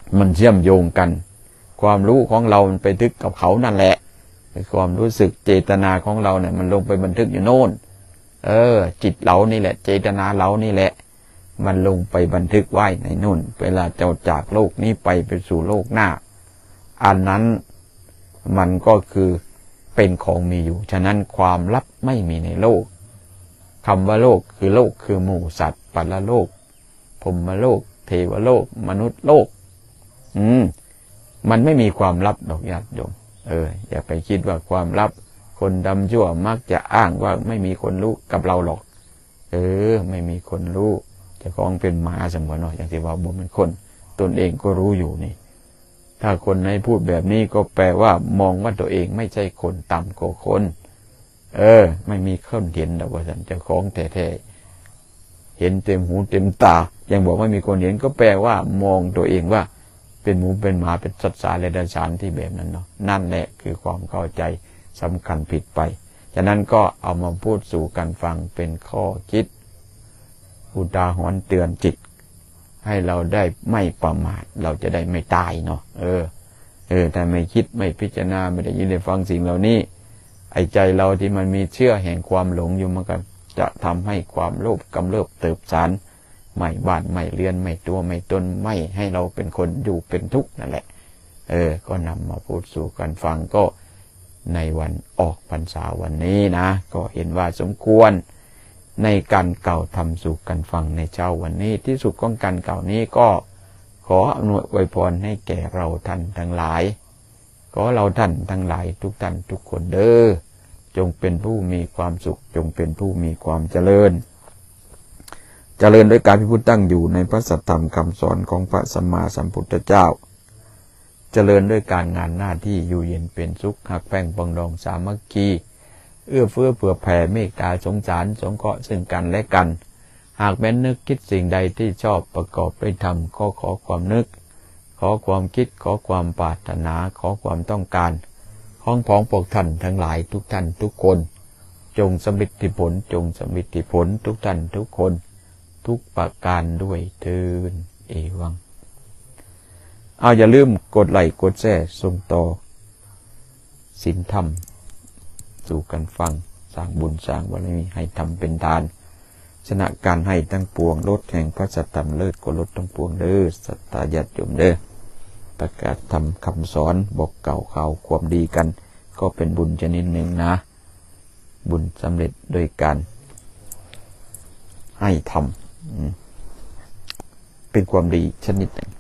มันเชื่อมโยงกันความรู้ของเรามันไปทึกกับเขานั่นแหละความรู้สึกเจตนาของเราเนี่ยมันลงไปบันทึกอยู่โน่นเออจิตเรานี่แหละเจตนาเรานี่แหละมันลงไปบันทึกไว้ในนู่นเวลาเจ้าจากโลกนี้ไปไปสู่โลกหน้าอันนั้นมันก็คือเป็นของมีอยู่ฉะนั้นความลับไม่มีในโลกคำว่าโลกคือโลกคือหมู่สัตว์ปัลโลกพรหมโลกเทวโลกมนุษย์โลกอืมมันไม่มีความลับดอกญาติโยมเอออย่าไปคิดว่าความลับคนดำชั่วมักจะอ้างว่าไม่มีคนรู้กับเราหรอกเออไม่มีคนรู้เจ้าของเป็นหมาเสมอเนาะอย่างที่ว่าบ่เป็นคนตนเองก็รู้อยู่นี่ถ้าคนไหนพูดแบบนี้ก็แปลว่ามองว่าตัวเองไม่ใช่คนต่ำกว่าคนเออไม่มีคนเห็นดอกว่าสันเจ้าของแท้ๆเห็นเต็มหูเต็มตายังบอกไม่มีคนเห็นก็แปลว่ามองตัวเองว่าเป็นหมูเป็นหมาเป็นสัตว์สารและเดรัจฉานที่แบบนั้นเนาะนั่นแหละคือความเข้าใจสำคัญผิดไปฉะนั้นก็เอามาพูดสู่กันฟังเป็นข้อคิดอุทาหรณ์เตือนจิตให้เราได้ไม่ประมาทเราจะได้ไม่ตายเนาะเออเออถ้าไม่คิดไม่พิจารณาไม่ได้ยินได้ฟังสิ่งเหล่านี้ไอ้ใจเราที่มันมีเชื่อแห่งความหลงอยู่มันก็จะทำให้ความโลภกำเริบเติบสารไม่บ้านไม่เรือนไม่ตัวไม่ตนไม่ให้เราเป็นคนอยู่เป็นทุกข์นั่นแหละเออก็นำมาพูดสู่กันฟังก็ในวันออกพรรษาวันนี้นะก็เห็นว่าสมควรในการเก่าทำสู่กันฟังในเช้าวันนี้ที่สุดของการเก่านี้ก็ขออำนวยอวยพรให้แก่เราท่านทั้งหลายขอเราท่านทั้งหลายทุกท่านทุกคนเด้อจงเป็นผู้มีความสุขจงเป็นผู้มีความเจริญเจริญด้วยการพิพุทธตั้งอยู่ในพระสัทธรรมคำสอนของพระสัมมาสัมพุทธเจ้าเจริญด้วยการงานหน้าที่อยู่เย็นเป็นสุขหักแป้งปองดองสามัคคีเอื้อเฟื้อเผื่อแผ่เมตตาสงสารสงเคราะห์ซึ่งกันและกันหากแม้นนึกคิดสิ่งใดที่ชอบประกอบด้วยธรรมก็ขอความนึกขอความคิดขอความปรารถนาขอความต้องการของพ้องพวกท่านทั้งหลายทุกท่านทุกคนจงสำเร็จผลจงสำเร็จผลทุกท่านทุกคนทุกประการด้วยเถิดเอวังเอาอย่าลืมกดไลค์กดแชร์ส่งต่อศีลธรรมสู่กันฟังสร้างบุญสร้างบารมีให้ทำเป็นทานชนะการให้ทั้งปวงลดแห่งพระสัทธรรมเลิศก็ลดทั้งปวงเด้อสัตตาญาติโยมเด้อประกาศทำคำสอนบอกเก่าข่าวความดีกันก็เป็นบุญชนิดหนึ่งนะบุญสำเร็จโดยการให้ทำเป็นความดีชนิดหนึ่ง